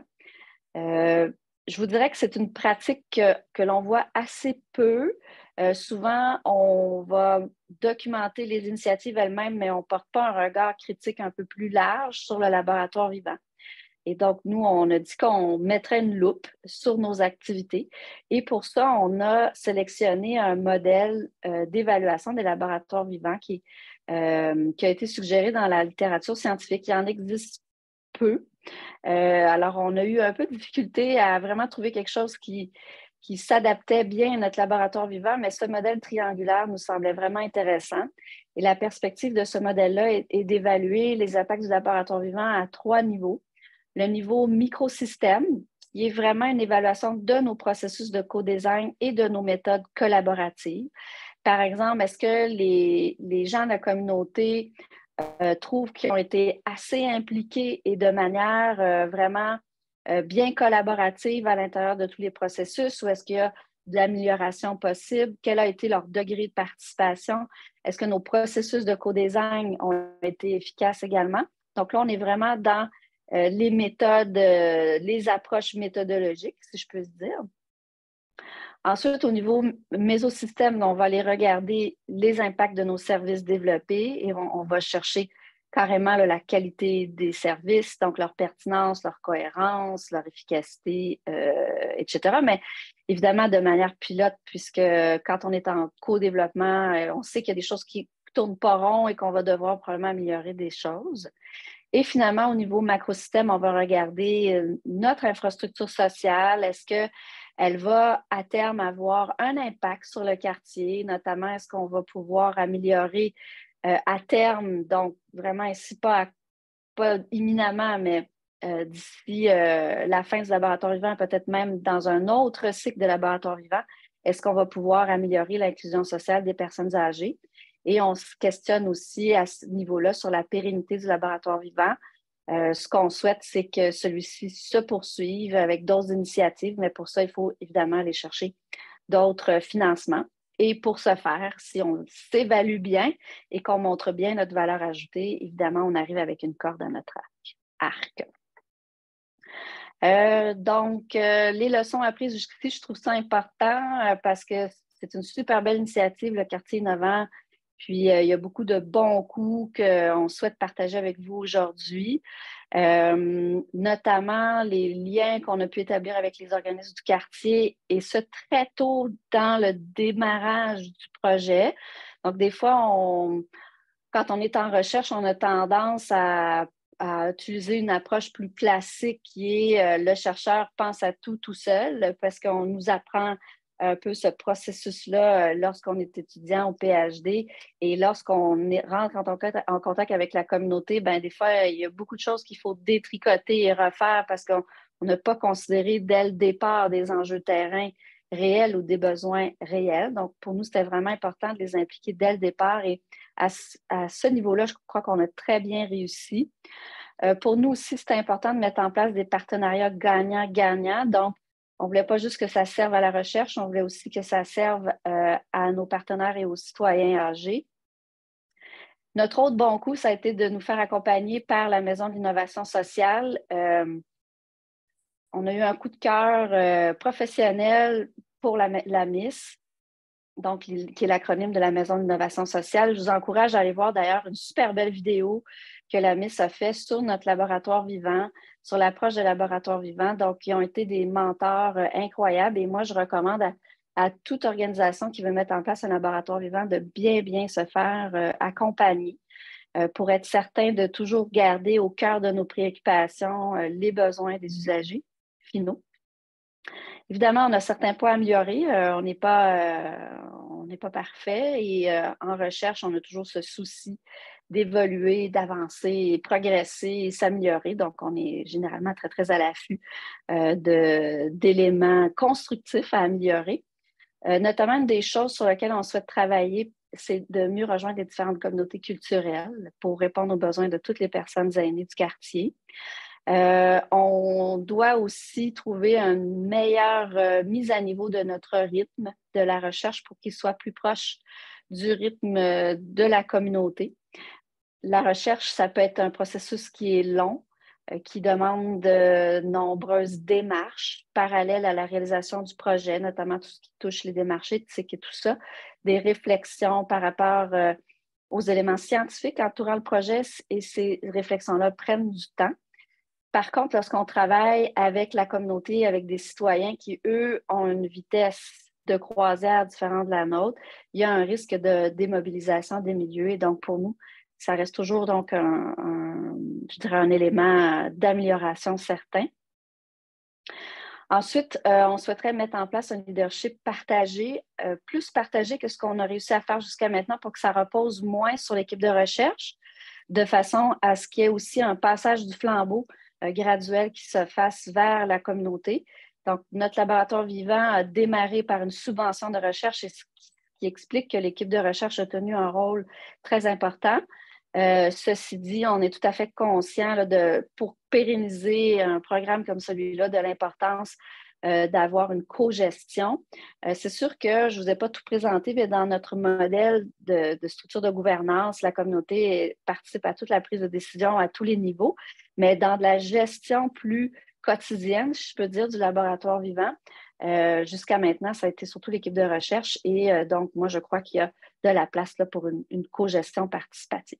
Euh, je vous dirais que c'est une pratique que, que l'on voit assez peu. Euh, souvent, on va documenter les initiatives elles-mêmes, mais on ne porte pas un regard critique un peu plus large sur le laboratoire vivant. Et donc, nous, on a dit qu'on mettrait une loupe sur nos activités. Et pour ça, on a sélectionné un modèle euh, d'évaluation des laboratoires vivants qui, euh, qui a été suggéré dans la littérature scientifique. Il en existe peu. Euh, alors, on a eu un peu de difficulté à vraiment trouver quelque chose qui, qui s'adaptait bien à notre laboratoire vivant, mais ce modèle triangulaire nous semblait vraiment intéressant. Et la perspective de ce modèle-là est, est d'évaluer les impacts du laboratoire vivant à trois niveaux. Le niveau microsystème, qui est vraiment une évaluation de nos processus de co-design et de nos méthodes collaboratives. Par exemple, est-ce que les, les gens de la communauté euh, trouvent qu'ils ont été assez impliqués et de manière euh, vraiment euh, bien collaborative à l'intérieur de tous les processus, ou est-ce qu'il y a d'amélioration possible, quel a été leur degré de participation, est-ce que nos processus de co-design ont été efficaces également. Donc là, on est vraiment dans euh, les méthodes, euh, les approches méthodologiques, si je peux dire. Ensuite, au niveau mésosystème, on va aller regarder les impacts de nos services développés et on, on va chercher carrément là, la qualité des services, donc leur pertinence, leur cohérence, leur efficacité, euh, et cetera. Mais évidemment, de manière pilote, puisque quand on est en co-développement, on sait qu'il y a des choses qui ne tournent pas rond et qu'on va devoir probablement améliorer des choses. Et finalement, au niveau macrosystème, on va regarder notre infrastructure sociale. Est-ce qu'elle va à terme avoir un impact sur le quartier? Notamment, est-ce qu'on va pouvoir améliorer euh, à terme, donc vraiment ici, pas, à, pas imminemment, mais euh, d'ici euh, la fin du laboratoire vivant, peut-être même dans un autre cycle de laboratoire vivant, est-ce qu'on va pouvoir améliorer l'inclusion sociale des personnes âgées? Et on se questionne aussi à ce niveau-là sur la pérennité du laboratoire vivant. Euh, ce qu'on souhaite, c'est que celui-ci se poursuive avec d'autres initiatives, mais pour ça, il faut évidemment aller chercher d'autres financements. Et pour ce faire, si on s'évalue bien et qu'on montre bien notre valeur ajoutée, évidemment, on arrive avec une corde à notre arc. Euh, donc, euh, les leçons apprises jusqu'ici, je trouve ça important euh, parce que c'est une super belle initiative, le quartier innovant. Puis, euh, il y a beaucoup de bons coups qu'on souhaite partager avec vous aujourd'hui, euh, notamment les liens qu'on a pu établir avec les organismes du quartier et ce très tôt dans le démarrage du projet. Donc, des fois, on, quand on est en recherche, on a tendance à, à utiliser une approche plus classique qui est euh, le chercheur pense à tout tout seul parce qu'on nous apprend un peu ce processus-là lorsqu'on est étudiant au P H D et lorsqu'on rentre en contact, en contact avec la communauté, ben des fois, il y a beaucoup de choses qu'il faut détricoter et refaire parce qu'on n'a pas considéré dès le départ des enjeux terrain réels ou des besoins réels. Donc, pour nous, c'était vraiment important de les impliquer dès le départ et à, à ce niveau-là, je crois qu'on a très bien réussi. Euh, pour nous aussi, c'était important de mettre en place des partenariats gagnant-gagnant. Donc, on ne voulait pas juste que ça serve à la recherche, on voulait aussi que ça serve euh, à nos partenaires et aux citoyens âgés. Notre autre bon coup, ça a été de nous faire accompagner par la Maison de l'innovation sociale. Euh, on a eu un coup de cœur euh, professionnel pour la, la M I S, donc qui est l'acronyme de la Maison de l'innovation sociale. Je vous encourage à aller voir d'ailleurs une super belle vidéo que la M I S a fait sur notre laboratoire vivant, sur l'approche de laboratoire vivant. Donc, ils ont été des mentors euh, incroyables et moi, je recommande à, à toute organisation qui veut mettre en place un laboratoire vivant de bien, bien se faire euh, accompagner euh, pour être certain de toujours garder au cœur de nos préoccupations euh, les besoins des usagers finaux. Évidemment, on a certains points à améliorer. Euh, on n'est pas, euh, on n'est pas parfait et euh, en recherche, on a toujours ce souci d'évoluer, d'avancer, progresser et s'améliorer. Donc, on est généralement très, très à l'affût euh, de, d'éléments constructifs à améliorer. Euh, notamment, une des choses sur lesquelles on souhaite travailler, c'est de mieux rejoindre les différentes communautés culturelles pour répondre aux besoins de toutes les personnes aînées du quartier. Euh, on doit aussi trouver une meilleure euh, mise à niveau de notre rythme de la recherche pour qu'il soit plus proche du rythme euh, de la communauté. La recherche, ça peut être un processus qui est long, euh, qui demande de nombreuses démarches parallèles à la réalisation du projet, notamment tout ce qui touche les démarches éthiques et tout ça, des réflexions par rapport euh, aux éléments scientifiques entourant le projet et ces réflexions-là prennent du temps. Par contre, lorsqu'on travaille avec la communauté, avec des citoyens qui, eux, ont une vitesse de croisière différente de la nôtre, il y a un risque de démobilisation des milieux. Et donc, pour nous, ça reste toujours donc un, un, je dirais un élément d'amélioration certain. Ensuite, euh, on souhaiterait mettre en place un leadership partagé, euh, plus partagé que ce qu'on a réussi à faire jusqu'à maintenant pour que ça repose moins sur l'équipe de recherche, de façon à ce qu'il y ait aussi un passage du flambeau euh, graduel qui se fasse vers la communauté. Donc, notre laboratoire vivant a démarré par une subvention de recherche, et ce qui, qui explique que l'équipe de recherche a tenu un rôle très important. Euh, ceci dit, on est tout à fait conscient là, de, pour pérenniser un programme comme celui-là, de l'importance euh, d'avoir une co-gestion. Euh, c'est sûr que je ne vous ai pas tout présenté, mais dans notre modèle de, de structure de gouvernance, la communauté participe à toute la prise de décision à tous les niveaux, mais dans de la gestion plus quotidienne, si je peux dire, du laboratoire vivant, euh, jusqu'à maintenant, ça a été surtout l'équipe de recherche et euh, donc, moi, je crois qu'il y a de la place là, pour une, une co-gestion participative.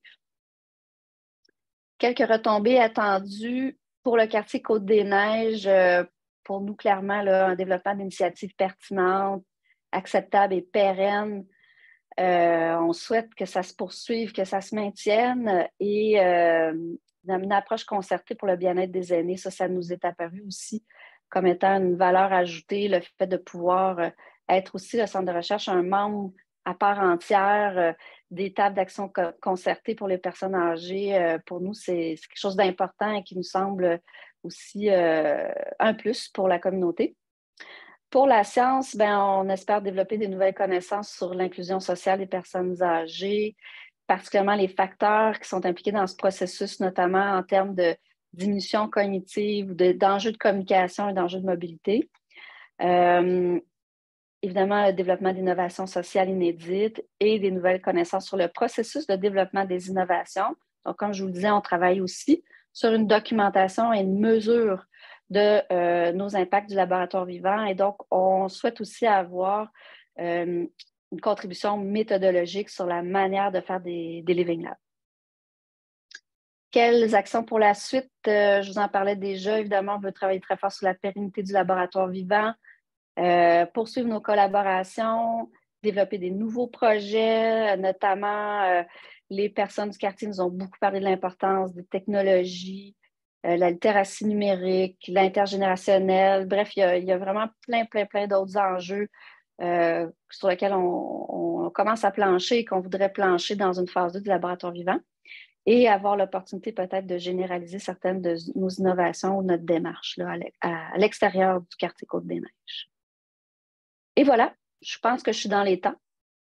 Quelques retombées attendues pour le quartier Côte-des-Neiges. Euh, pour nous, clairement, là, un développement d'initiatives pertinentes, acceptables et pérennes. Euh, on souhaite que ça se poursuive, que ça se maintienne et euh, une approche concertée pour le bien-être des aînés. Ça, ça nous est apparu aussi comme étant une valeur ajoutée, le fait de pouvoir euh, être aussi le centre de recherche un membre à part entière euh, des tables d'action co concertées pour les personnes âgées. Euh, pour nous, c'est quelque chose d'important et qui nous semble aussi euh, un plus pour la communauté. Pour la science, ben, on espère développer des nouvelles connaissances sur l'inclusion sociale des personnes âgées, particulièrement les facteurs qui sont impliqués dans ce processus, notamment en termes de diminution cognitive, d'enjeux de, de communication et d'enjeux de mobilité. Euh, évidemment, le développement d'innovations sociales inédites et des nouvelles connaissances sur le processus de développement des innovations. Donc, comme je vous le disais, on travaille aussi sur une documentation et une mesure de euh, nos impacts du laboratoire vivant. Et donc, on souhaite aussi avoir euh, une contribution méthodologique sur la manière de faire des, des Living Labs. Quelles actions pour la suite? Euh, je vous en parlais déjà. Évidemment, on veut travailler très fort sur la pérennité du laboratoire vivant. Euh, poursuivre nos collaborations, développer des nouveaux projets, notamment euh, les personnes du quartier nous ont beaucoup parlé de l'importance des technologies, euh, la littératie numérique, l'intergénérationnel. Bref, il y, a, il y a vraiment plein, plein, plein d'autres enjeux euh, sur lesquels on, on commence à plancher et qu'on voudrait plancher dans une phase deux du laboratoire vivant et avoir l'opportunité peut-être de généraliser certaines de nos innovations ou notre démarche là, à l'extérieur du quartier Côte-des-Neiges. Et voilà, je pense que je suis dans les temps.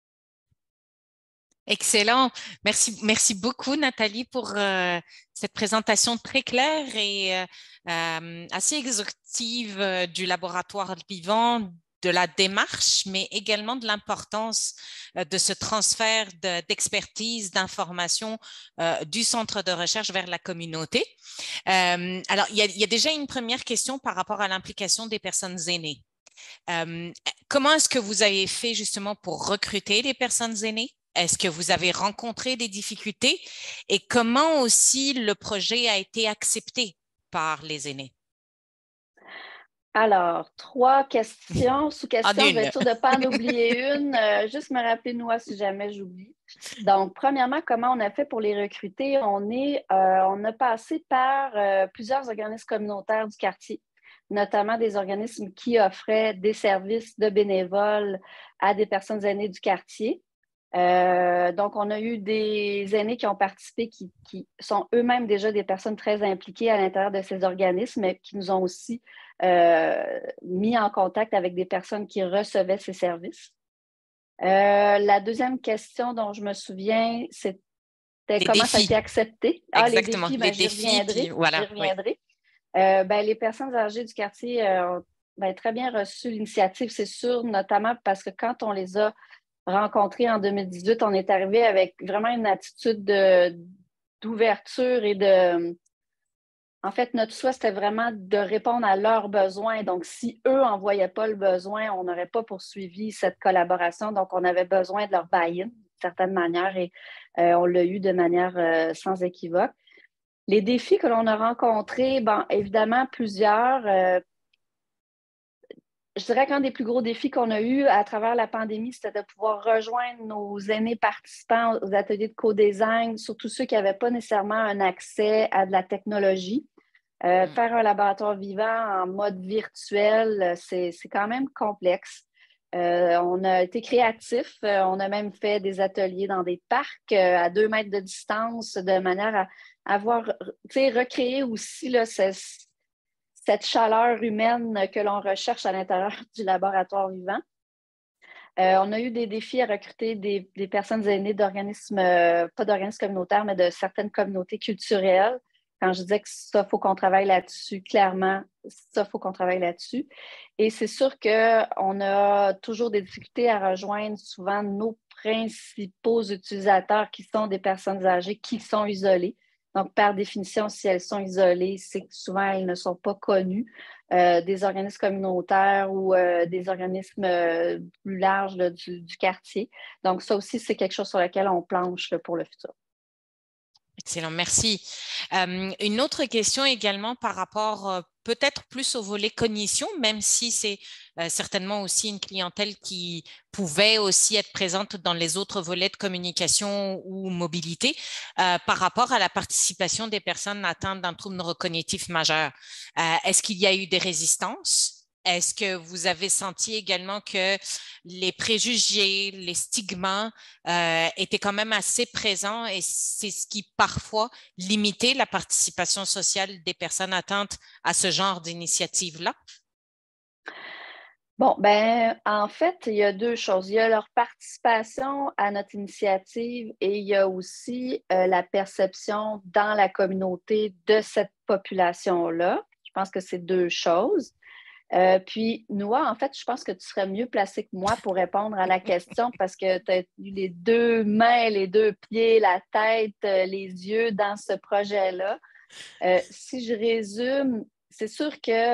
Excellent. Merci, merci beaucoup, Nathalie, pour euh, cette présentation très claire et euh, euh, assez exhaustive euh, du laboratoire vivant, de la démarche, mais également de l'importance euh, de ce transfert d'expertise, d'information euh, du centre de recherche vers la communauté. Euh, alors, il y, a, il y a déjà une première question par rapport à l'implication des personnes aînées. Euh, comment est-ce que vous avez fait justement pour recruter des personnes aînées? Est-ce que vous avez rencontré des difficultés? Et comment aussi le projet a été accepté par les aînés? Alors, trois questions. Sous En question, je vais une. être sûre de ne pas en oublier une. Euh, juste me rappeler Noah si jamais j'oublie. Donc, premièrement, comment on a fait pour les recruter? On, est, euh, on a passé par euh, plusieurs organismes communautaires du quartier, notamment des organismes qui offraient des services de bénévoles à des personnes aînées du quartier. Euh, donc, on a eu des aînés qui ont participé, qui, qui sont eux-mêmes déjà des personnes très impliquées à l'intérieur de ces organismes, mais qui nous ont aussi euh, mis en contact avec des personnes qui recevaient ces services. Euh, la deuxième question dont je me souviens, c'était Les comment ça a défis. été accepté. Ah, les Exactement. défis, Les ben, j'y défis, puis reviendrai. J'y voilà, oui. reviendrai. Euh, ben, les personnes âgées du quartier euh, ont ben, très bien reçu l'initiative, c'est sûr, notamment parce que quand on les a rencontrés en deux mille dix-huit, on est arrivé avec vraiment une attitude d'ouverture et de... En fait, notre souhait, c'était vraiment de répondre à leurs besoins. Donc, si eux n'en voyaient pas le besoin, on n'aurait pas poursuivi cette collaboration. Donc, on avait besoin de leur buy-in, d'une certaine manière, et euh, on l'a eu de manière euh, sans équivoque. Les défis que l'on a rencontrés, bon, évidemment, plusieurs. Euh, je dirais qu'un des plus gros défis qu'on a eu à travers la pandémie, c'était de pouvoir rejoindre nos aînés participants aux ateliers de co-design, surtout ceux qui n'avaient pas nécessairement un accès à de la technologie. Euh, Mm. faire un laboratoire vivant en mode virtuel, c'est quand même complexe. Euh, on a été créatifs, euh, on a même fait des ateliers dans des parcs euh, à deux mètres de distance de manière à avoir, tu sais, recréer aussi là, ce, cette chaleur humaine que l'on recherche à l'intérieur du laboratoire vivant. Euh, on a eu des défis à recruter des, des personnes aînées d'organismes, euh, pas d'organismes communautaires, mais de certaines communautés culturelles quand je disais que ça, il faut qu'on travaille là-dessus, clairement, ça, il faut qu'on travaille là-dessus. Et c'est sûr qu'on a toujours des difficultés à rejoindre souvent nos principaux utilisateurs qui sont des personnes âgées qui sont isolées. Donc, par définition, si elles sont isolées, c'est que souvent, elles ne sont pas connues euh, des organismes communautaires ou euh, des organismes euh, plus larges là, du, du quartier. Donc, ça aussi, c'est quelque chose sur lequel on planche là, pour le futur. Excellent, merci. Euh, une autre question également par rapport euh, peut-être plus au volet cognition, même si c'est euh, certainement aussi une clientèle qui pouvait aussi être présente dans les autres volets de communication ou mobilité, euh, par rapport à la participation des personnes atteintes d'un trouble neurocognitif majeur. Euh, est-ce qu'il y a eu des résistances? Est-ce que vous avez senti également que les préjugés, les stigmas euh, étaient quand même assez présents et c'est ce qui parfois limitait la participation sociale des personnes atteintes à ce genre d'initiative-là? Bon, ben, en fait, il y a deux choses. Il y a leur participation à notre initiative et il y a aussi euh, la perception dans la communauté de cette population-là. Je pense que c'est deux choses. Euh, puis, Noah, en fait, je pense que tu serais mieux placé que moi pour répondre à la question parce que tu as eu les deux mains, les deux pieds, la tête, euh, les yeux dans ce projet-là. Euh, si je résume, c'est sûr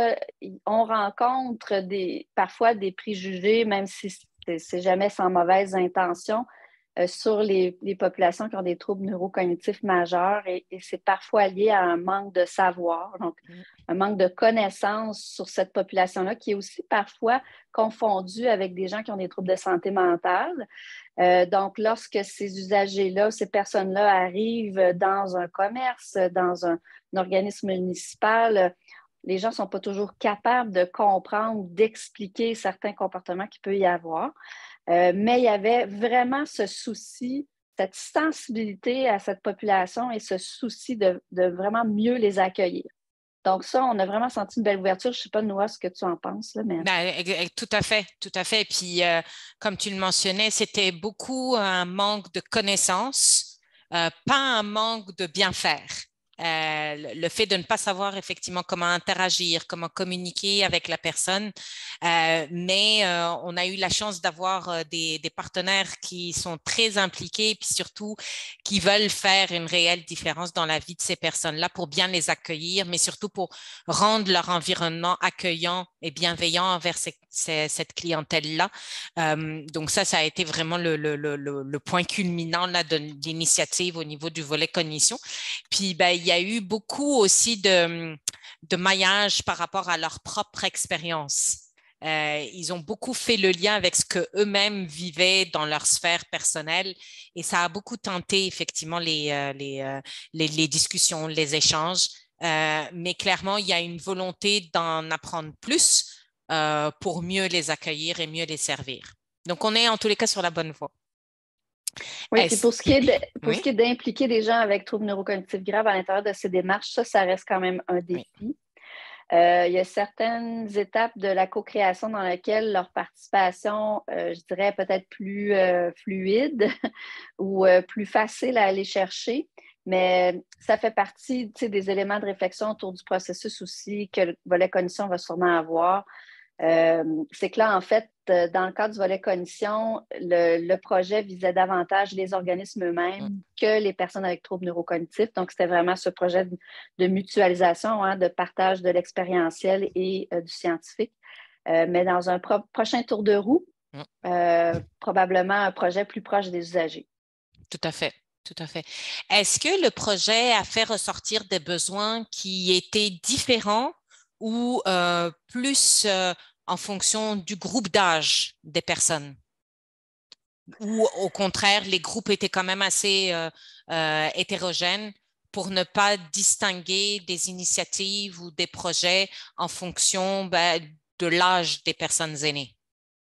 qu'on rencontre des, parfois des préjugés, même si c'est, c'est jamais sans mauvaise intention, euh, sur les, les populations qui ont des troubles neurocognitifs majeurs et, et c'est parfois lié à un manque de savoir, donc un manque de connaissances sur cette population-là qui est aussi parfois confondue avec des gens qui ont des troubles de santé mentale. Euh, donc, lorsque ces usagers-là, ces personnes-là arrivent dans un commerce, dans un, un organisme municipal, les gens ne sont pas toujours capables de comprendre, d'expliquer certains comportements qu'il peut y avoir. Euh, mais il y avait vraiment ce souci, cette sensibilité à cette population et ce souci de, de vraiment mieux les accueillir. Donc ça, on a vraiment senti une belle ouverture. Je ne sais pas, Noah, ce que tu en penses, là, mais... Ben, tout à fait, tout à fait. Et puis, euh, comme tu le mentionnais, c'était beaucoup un manque de connaissances, euh, pas un manque de bien faire. Euh, le fait de ne pas savoir effectivement comment interagir, comment communiquer avec la personne. Euh, mais euh, on a eu la chance d'avoir euh, des, des partenaires qui sont très impliqués, puis surtout qui veulent faire une réelle différence dans la vie de ces personnes-là pour bien les accueillir, mais surtout pour rendre leur environnement accueillant et bienveillant envers ces, ces, cette clientèle-là. Euh, donc ça, ça a été vraiment le, le, le, le point culminant là, de l'initiative au niveau du volet cognition. Puis, ben, il y a eu beaucoup aussi de, de maillage par rapport à leur propre expérience. Euh, ils ont beaucoup fait le lien avec ce qu'eux-mêmes vivaient dans leur sphère personnelle et ça a beaucoup tenté effectivement les, euh, les, euh, les, les discussions, les échanges. Euh, mais clairement, il y a une volonté d'en apprendre plus euh, pour mieux les accueillir et mieux les servir. Donc, on est en tous les cas sur la bonne voie. Oui, puis pour ce qui est de, pour oui? ce qui est d'impliquer des gens avec troubles neurocognitifs graves à l'intérieur de ces démarches, ça, ça reste quand même un défi. Oui. Euh, il y a certaines étapes de la co-création dans lesquelles leur participation, euh, je dirais, peut-être plus euh, fluide ou euh, plus facile à aller chercher. Mais ça fait partie des éléments de réflexion autour du processus aussi que le volet cognition va sûrement avoir. Euh, c'est que là, en fait, dans le cadre du volet cognition, le, le projet visait davantage les organismes eux-mêmes que les personnes avec troubles neurocognitifs. Donc, c'était vraiment ce projet de, de mutualisation, hein, de partage de l'expérientiel et euh, du scientifique. Euh, mais dans un pro- prochain tour de roue, euh, probablement un projet plus proche des usagers. Tout à fait. Tout à fait. Est-ce que le projet a fait ressortir des besoins qui étaient différents ou euh, plus euh, en fonction du groupe d'âge des personnes? Ou au contraire, les groupes étaient quand même assez euh, euh, hétérogènes pour ne pas distinguer des initiatives ou des projets en fonction ben, de l'âge des personnes aînées?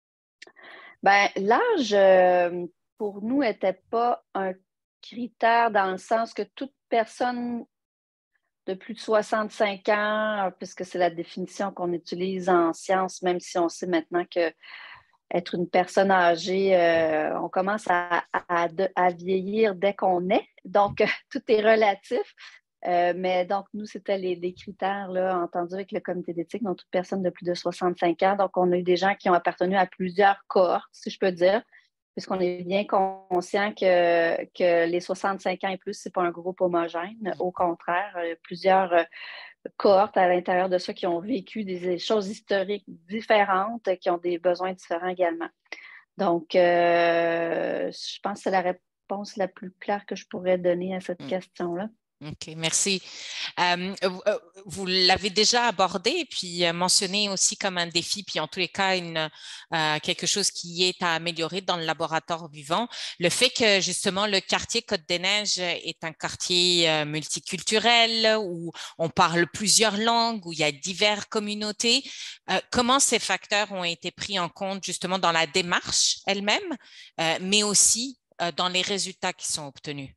Ben, l'âge, euh, pour nous, n'était pas un critère dans le sens que toute personne de plus de soixante-cinq ans, puisque c'est la définition qu'on utilise en sciences, même si on sait maintenant que être une personne âgée, euh, on commence à, à, à vieillir dès qu'on est. Donc, tout est relatif. Euh, mais donc, nous, c'était les, les critères là, entendus avec le comité d'éthique, donc toute personne de plus de soixante-cinq ans. Donc, on a eu des gens qui ont appartenu à plusieurs cohortes, si je peux dire, puisqu'on est bien conscient que, que les soixante-cinq ans et plus, ce n'est pas un groupe homogène. Au contraire, il y a plusieurs euh, cohortes à l'intérieur de ça qui ont vécu des choses historiques différentes, qui ont des besoins différents également. Donc, euh, je pense que c'est la réponse la plus claire que je pourrais donner à cette Mm. question-là. OK, merci. Euh, euh, vous l'avez déjà abordé, puis euh, mentionné aussi comme un défi, puis en tous les cas, une, euh, quelque chose qui est à améliorer dans le laboratoire vivant. Le fait que justement le quartier Côte-des-Neiges est un quartier euh, multiculturel, où on parle plusieurs langues, où il y a diverses communautés. Euh, comment ces facteurs ont été pris en compte justement dans la démarche elle-même, euh, mais aussi euh, dans les résultats qui sont obtenus?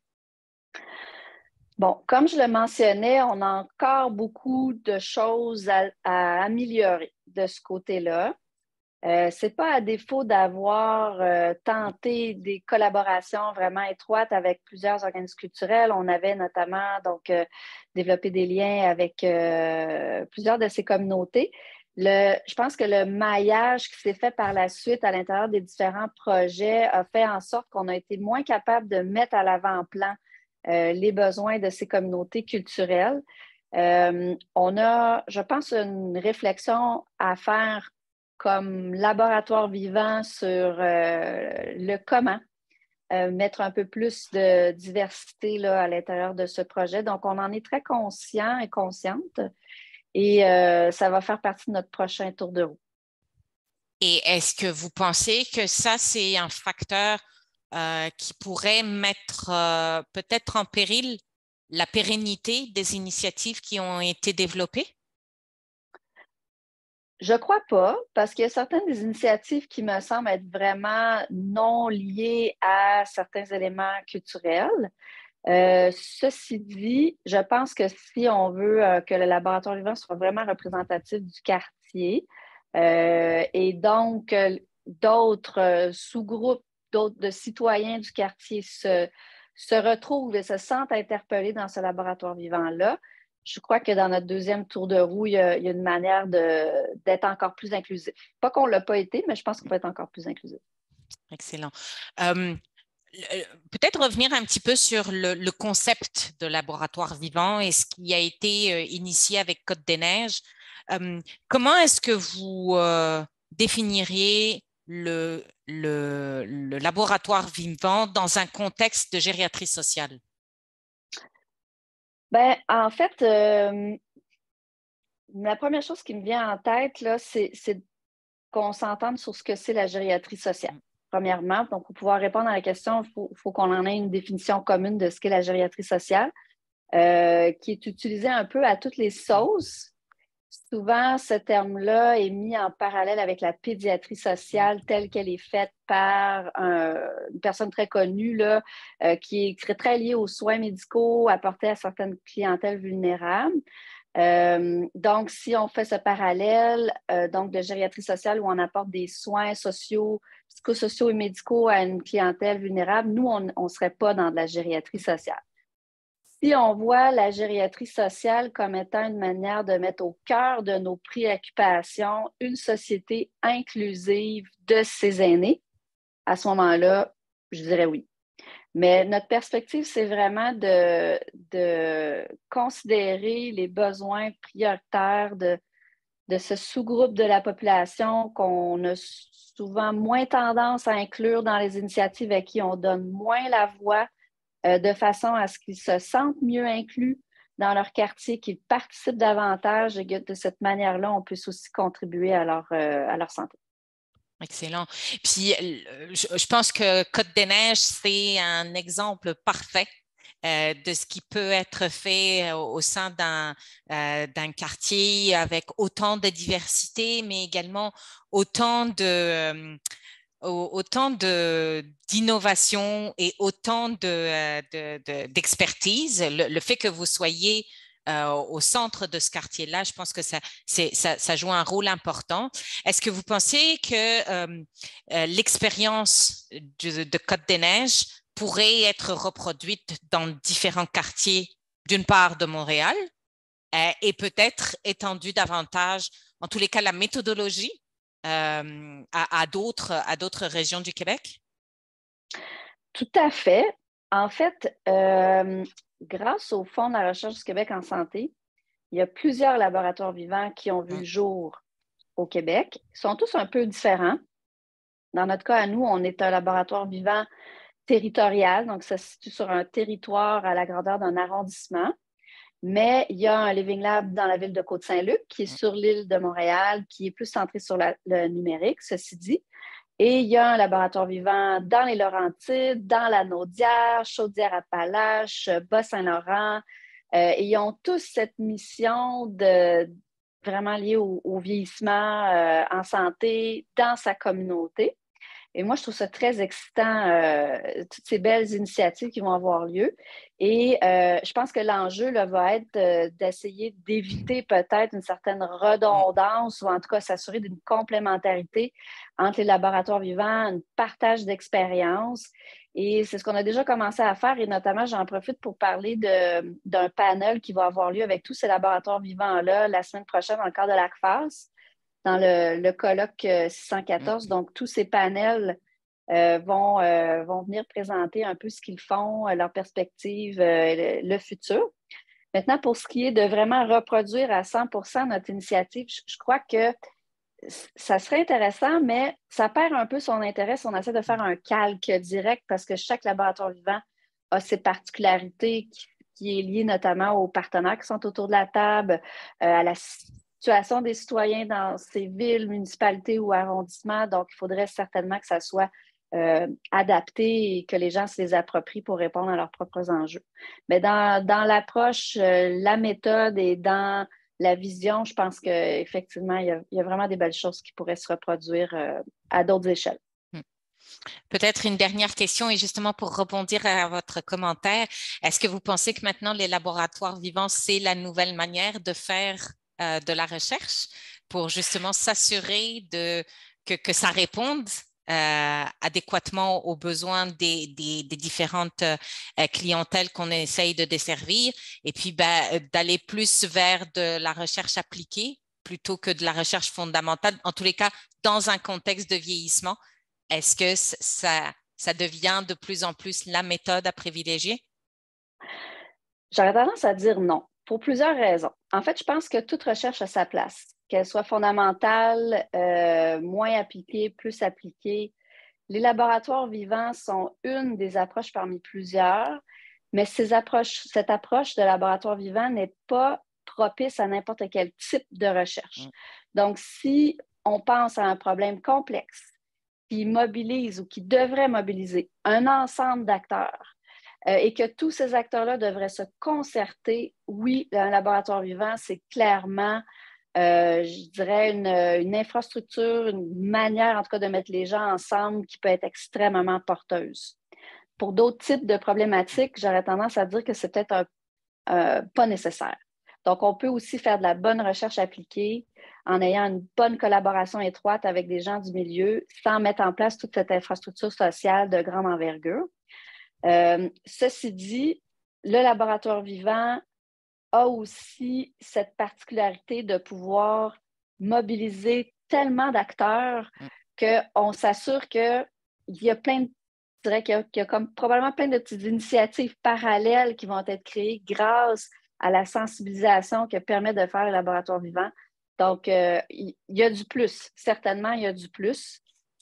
Bon, comme je le mentionnais, on a encore beaucoup de choses à, à améliorer de ce côté-là. Euh, ce n'est pas à défaut d'avoir euh, tenté des collaborations vraiment étroites avec plusieurs organismes culturels. On avait notamment donc euh, développé des liens avec euh, plusieurs de ces communautés. Le, je pense que le maillage qui s'est fait par la suite à l'intérieur des différents projets a fait en sorte qu'on a été moins capable de mettre à l'avant-plan euh, les besoins de ces communautés culturelles. Euh, on a, je pense, une réflexion à faire comme laboratoire vivant sur euh, le comment, euh, mettre un peu plus de diversité là, à l'intérieur de ce projet. Donc, on en est très conscient et consciente et euh, ça va faire partie de notre prochain tour de roue. Et est-ce que vous pensez que ça, c'est un facteur euh, qui pourrait mettre euh, peut-être en péril la pérennité des initiatives qui ont été développées? Je crois pas, parce qu'il y a certaines des initiatives qui me semblent être vraiment non liées à certains éléments culturels. Euh, ceci dit, je pense que si on veut euh, que le laboratoire vivant soit vraiment représentatif du quartier euh, et donc euh, d'autres euh, sous-groupes d'autres de citoyens du quartier se, se retrouvent et se sentent interpellés dans ce laboratoire vivant-là, je crois que dans notre deuxième tour de roue, il y a, il y a une manière de, d'être encore plus inclusif. Pas qu'on ne l'a pas été, mais je pense qu'on va être encore plus inclusif. Excellent. Euh, Peut-être revenir un petit peu sur le, le, concept de laboratoire vivant et ce qui a été euh, initié avec Côte-des-Neiges. Euh, comment est-ce que vous euh, définiriez le, le, le, laboratoire vivant dans un contexte de gériatrie sociale? Ben, en fait, euh, la première chose qui me vient en tête, là, c'est, c'est qu'on s'entende sur ce que c'est la gériatrie sociale. Premièrement, donc pour pouvoir répondre à la question, il faut, faut qu'on en ait une définition commune de ce qu'est la gériatrie sociale, euh, qui est utilisée un peu à toutes les sauces. Souvent, ce terme-là est mis en parallèle avec la pédiatrie sociale telle qu'elle est faite par un, une personne très connue là, euh, qui est très, très liée aux soins médicaux apportés à certaines clientèles vulnérables. Euh, donc, si on fait ce parallèle euh, donc de gériatrie sociale où on apporte des soins sociaux, psychosociaux et médicaux à une clientèle vulnérable, nous, on ne serait pas dans de la gériatrie sociale. Si on voit la gériatrie sociale comme étant une manière de mettre au cœur de nos préoccupations une société inclusive de ses aînés, à ce moment-là, je dirais oui. Mais notre perspective, c'est vraiment de, de considérer les besoins prioritaires de, de ce sous-groupe de la population qu'on a souvent moins tendance à inclure dans les initiatives à qui on donne moins la voix, euh, de façon à ce qu'ils se sentent mieux inclus dans leur quartier, qu'ils participent davantage et que de cette manière-là, on puisse aussi contribuer à leur, euh, à leur santé. Excellent. Puis, je pense que Côte-des-Neiges, c'est un exemple parfait euh, de ce qui peut être fait au, au sein d'un euh, d'un quartier avec autant de diversité, mais également autant de... Euh, autant de, d'innovation et autant de, de, de, d'expertise. Le, le fait que vous soyez euh, au centre de ce quartier-là, je pense que ça, c'est, ça, ça joue un rôle important. Est-ce que vous pensez que euh, euh, l'expérience de, de Côte-des-Neiges pourrait être reproduite dans différents quartiers d'une part de Montréal euh, et peut-être étendu davantage, en tous les cas, la méthodologie euh, à, à d'autres, à d'autres régions du Québec? Tout à fait. En fait, euh, grâce au Fonds de la recherche du Québec en santé, il y a plusieurs laboratoires vivants qui ont vu le jour au Québec. Ils sont tous un peu différents. Dans notre cas, à nous, on est un laboratoire vivant territorial, donc ça se situe sur un territoire à la grandeur d'un arrondissement. Mais il y a un Living Lab dans la ville de Côte-Saint-Luc qui est sur l'île de Montréal, qui est plus centré sur la, le numérique, ceci dit. Et il y a un laboratoire vivant dans les Laurentides, dans la Naudière, Chaudière-Appalaches, Bas-Saint-Laurent. Euh, et ils ont tous cette mission de vraiment liée au, au vieillissement euh, en santé dans sa communauté. Et moi, je trouve ça très excitant, euh, toutes ces belles initiatives qui vont avoir lieu. Et euh, je pense que l'enjeu là, va être euh, d'essayer d'éviter peut-être une certaine redondance ou en tout cas s'assurer d'une complémentarité entre les laboratoires vivants, un partage d'expériences. Et c'est ce qu'on a déjà commencé à faire. Et notamment, j'en profite pour parler de, d'un panel qui va avoir lieu avec tous ces laboratoires vivants-là la semaine prochaine dans le cadre de l'A C F A S. Dans le, le colloque six cent quatorze. Donc, tous ces panels euh, vont, euh, vont venir présenter un peu ce qu'ils font, euh, leurs perspectives, euh, le, le futur. Maintenant, pour ce qui est de vraiment reproduire à cent pour cent notre initiative, je, je crois que ça serait intéressant, mais ça perd un peu son intérêt si on essaie de faire un calque direct parce que chaque laboratoire vivant a ses particularités qui, qui est liée notamment aux partenaires qui sont autour de la table, euh, à la situation des citoyens dans ces villes, municipalités ou arrondissements. Donc, il faudrait certainement que ça soit euh, adapté et que les gens se les approprient pour répondre à leurs propres enjeux. Mais dans, dans l'approche, euh, la méthode et dans la vision, je pense qu'effectivement, il, il y a vraiment des belles choses qui pourraient se reproduire euh, à d'autres échelles. Peut-être une dernière question et justement pour rebondir à votre commentaire, est-ce que vous pensez que maintenant les laboratoires vivants, c'est la nouvelle manière de faire euh, de la recherche pour justement s'assurer de, que, que ça réponde euh, adéquatement aux besoins des, des, des différentes euh, clientèles qu'on essaye de desservir et puis ben, d'aller plus vers de la recherche appliquée plutôt que de la recherche fondamentale, en tous les cas dans un contexte de vieillissement? Est-ce que ça, ça devient de plus en plus la méthode à privilégier? J'aurais tendance à dire non, pour plusieurs raisons. En fait, je pense que toute recherche a sa place, qu'elle soit fondamentale, euh, moins appliquée, plus appliquée. Les laboratoires vivants sont une des approches parmi plusieurs, mais ces approches, cette approche de laboratoire vivant n'est pas propice à n'importe quel type de recherche. Donc, si on pense à un problème complexe, qui mobilise ou qui devrait mobiliser un ensemble d'acteurs euh, et que tous ces acteurs-là devraient se concerter, oui, un laboratoire vivant, c'est clairement, euh, je dirais, une, une infrastructure, une manière, en tout cas, de mettre les gens ensemble qui peut être extrêmement porteuse. Pour d'autres types de problématiques, j'aurais tendance à dire que c'est peut-être un, euh, pas nécessaire. Donc, on peut aussi faire de la bonne recherche appliquée en ayant une bonne collaboration étroite avec des gens du milieu sans mettre en place toute cette infrastructure sociale de grande envergure. Euh, ceci dit, le laboratoire vivant a aussi cette particularité de pouvoir mobiliser tellement d'acteurs qu'on s'assure qu'il y a plein de je dirais qu'il y a, qu'il y a comme probablement plein de petites initiatives parallèles qui vont être créées grâce à la sensibilisation que permet de faire le laboratoire vivant. Donc, euh, il y a du plus. Certainement, il y a du plus.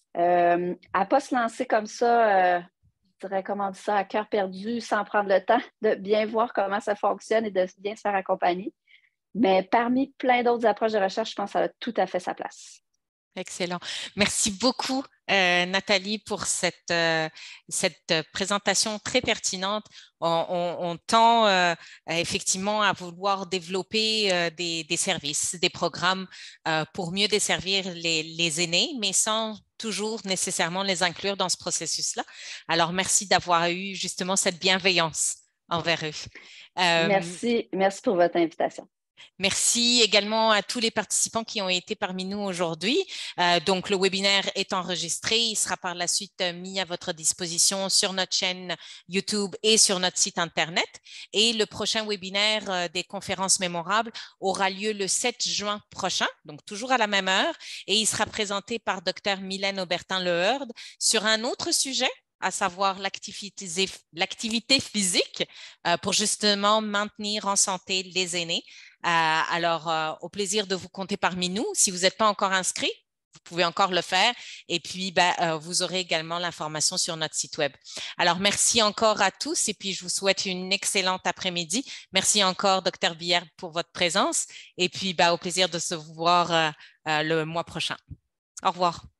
Euh, à ne pas se lancer comme ça, euh, je dirais, comment on dit ça, à cœur perdu, sans prendre le temps de bien voir comment ça fonctionne et de bien se faire accompagner. Mais parmi plein d'autres approches de recherche, je pense que ça a tout à fait sa place. Excellent. Merci beaucoup, euh, Nathalie, pour cette, euh, cette présentation très pertinente. On, on, on tend euh, effectivement à vouloir développer euh, des, des services, des programmes euh, pour mieux desservir les, les aînés, mais sans toujours nécessairement les inclure dans ce processus-là. Alors, merci d'avoir eu justement cette bienveillance envers eux. Euh, merci, merci pour votre invitation. Merci également à tous les participants qui ont été parmi nous aujourd'hui. Euh, donc, le webinaire est enregistré. Il sera par la suite euh, mis à votre disposition sur notre chaîne YouTube et sur notre site Internet. Et le prochain webinaire euh, des conférences mémorables aura lieu le sept juin prochain, donc toujours à la même heure. Et il sera présenté par Dr Mylène Aubertin-Leheurde sur un autre sujet, à savoir l'activité, l'activité physique euh, pour justement maintenir en santé les aînés. Euh, alors, euh, au plaisir de vous compter parmi nous. Si vous n'êtes pas encore inscrit, vous pouvez encore le faire. Et puis, ben, euh, vous aurez également l'information sur notre site web. Alors, merci encore à tous et puis je vous souhaite une excellente après-midi. Merci encore, docteur Billard, pour votre présence. Et puis, ben, au plaisir de se voir euh, euh, le mois prochain. Au revoir.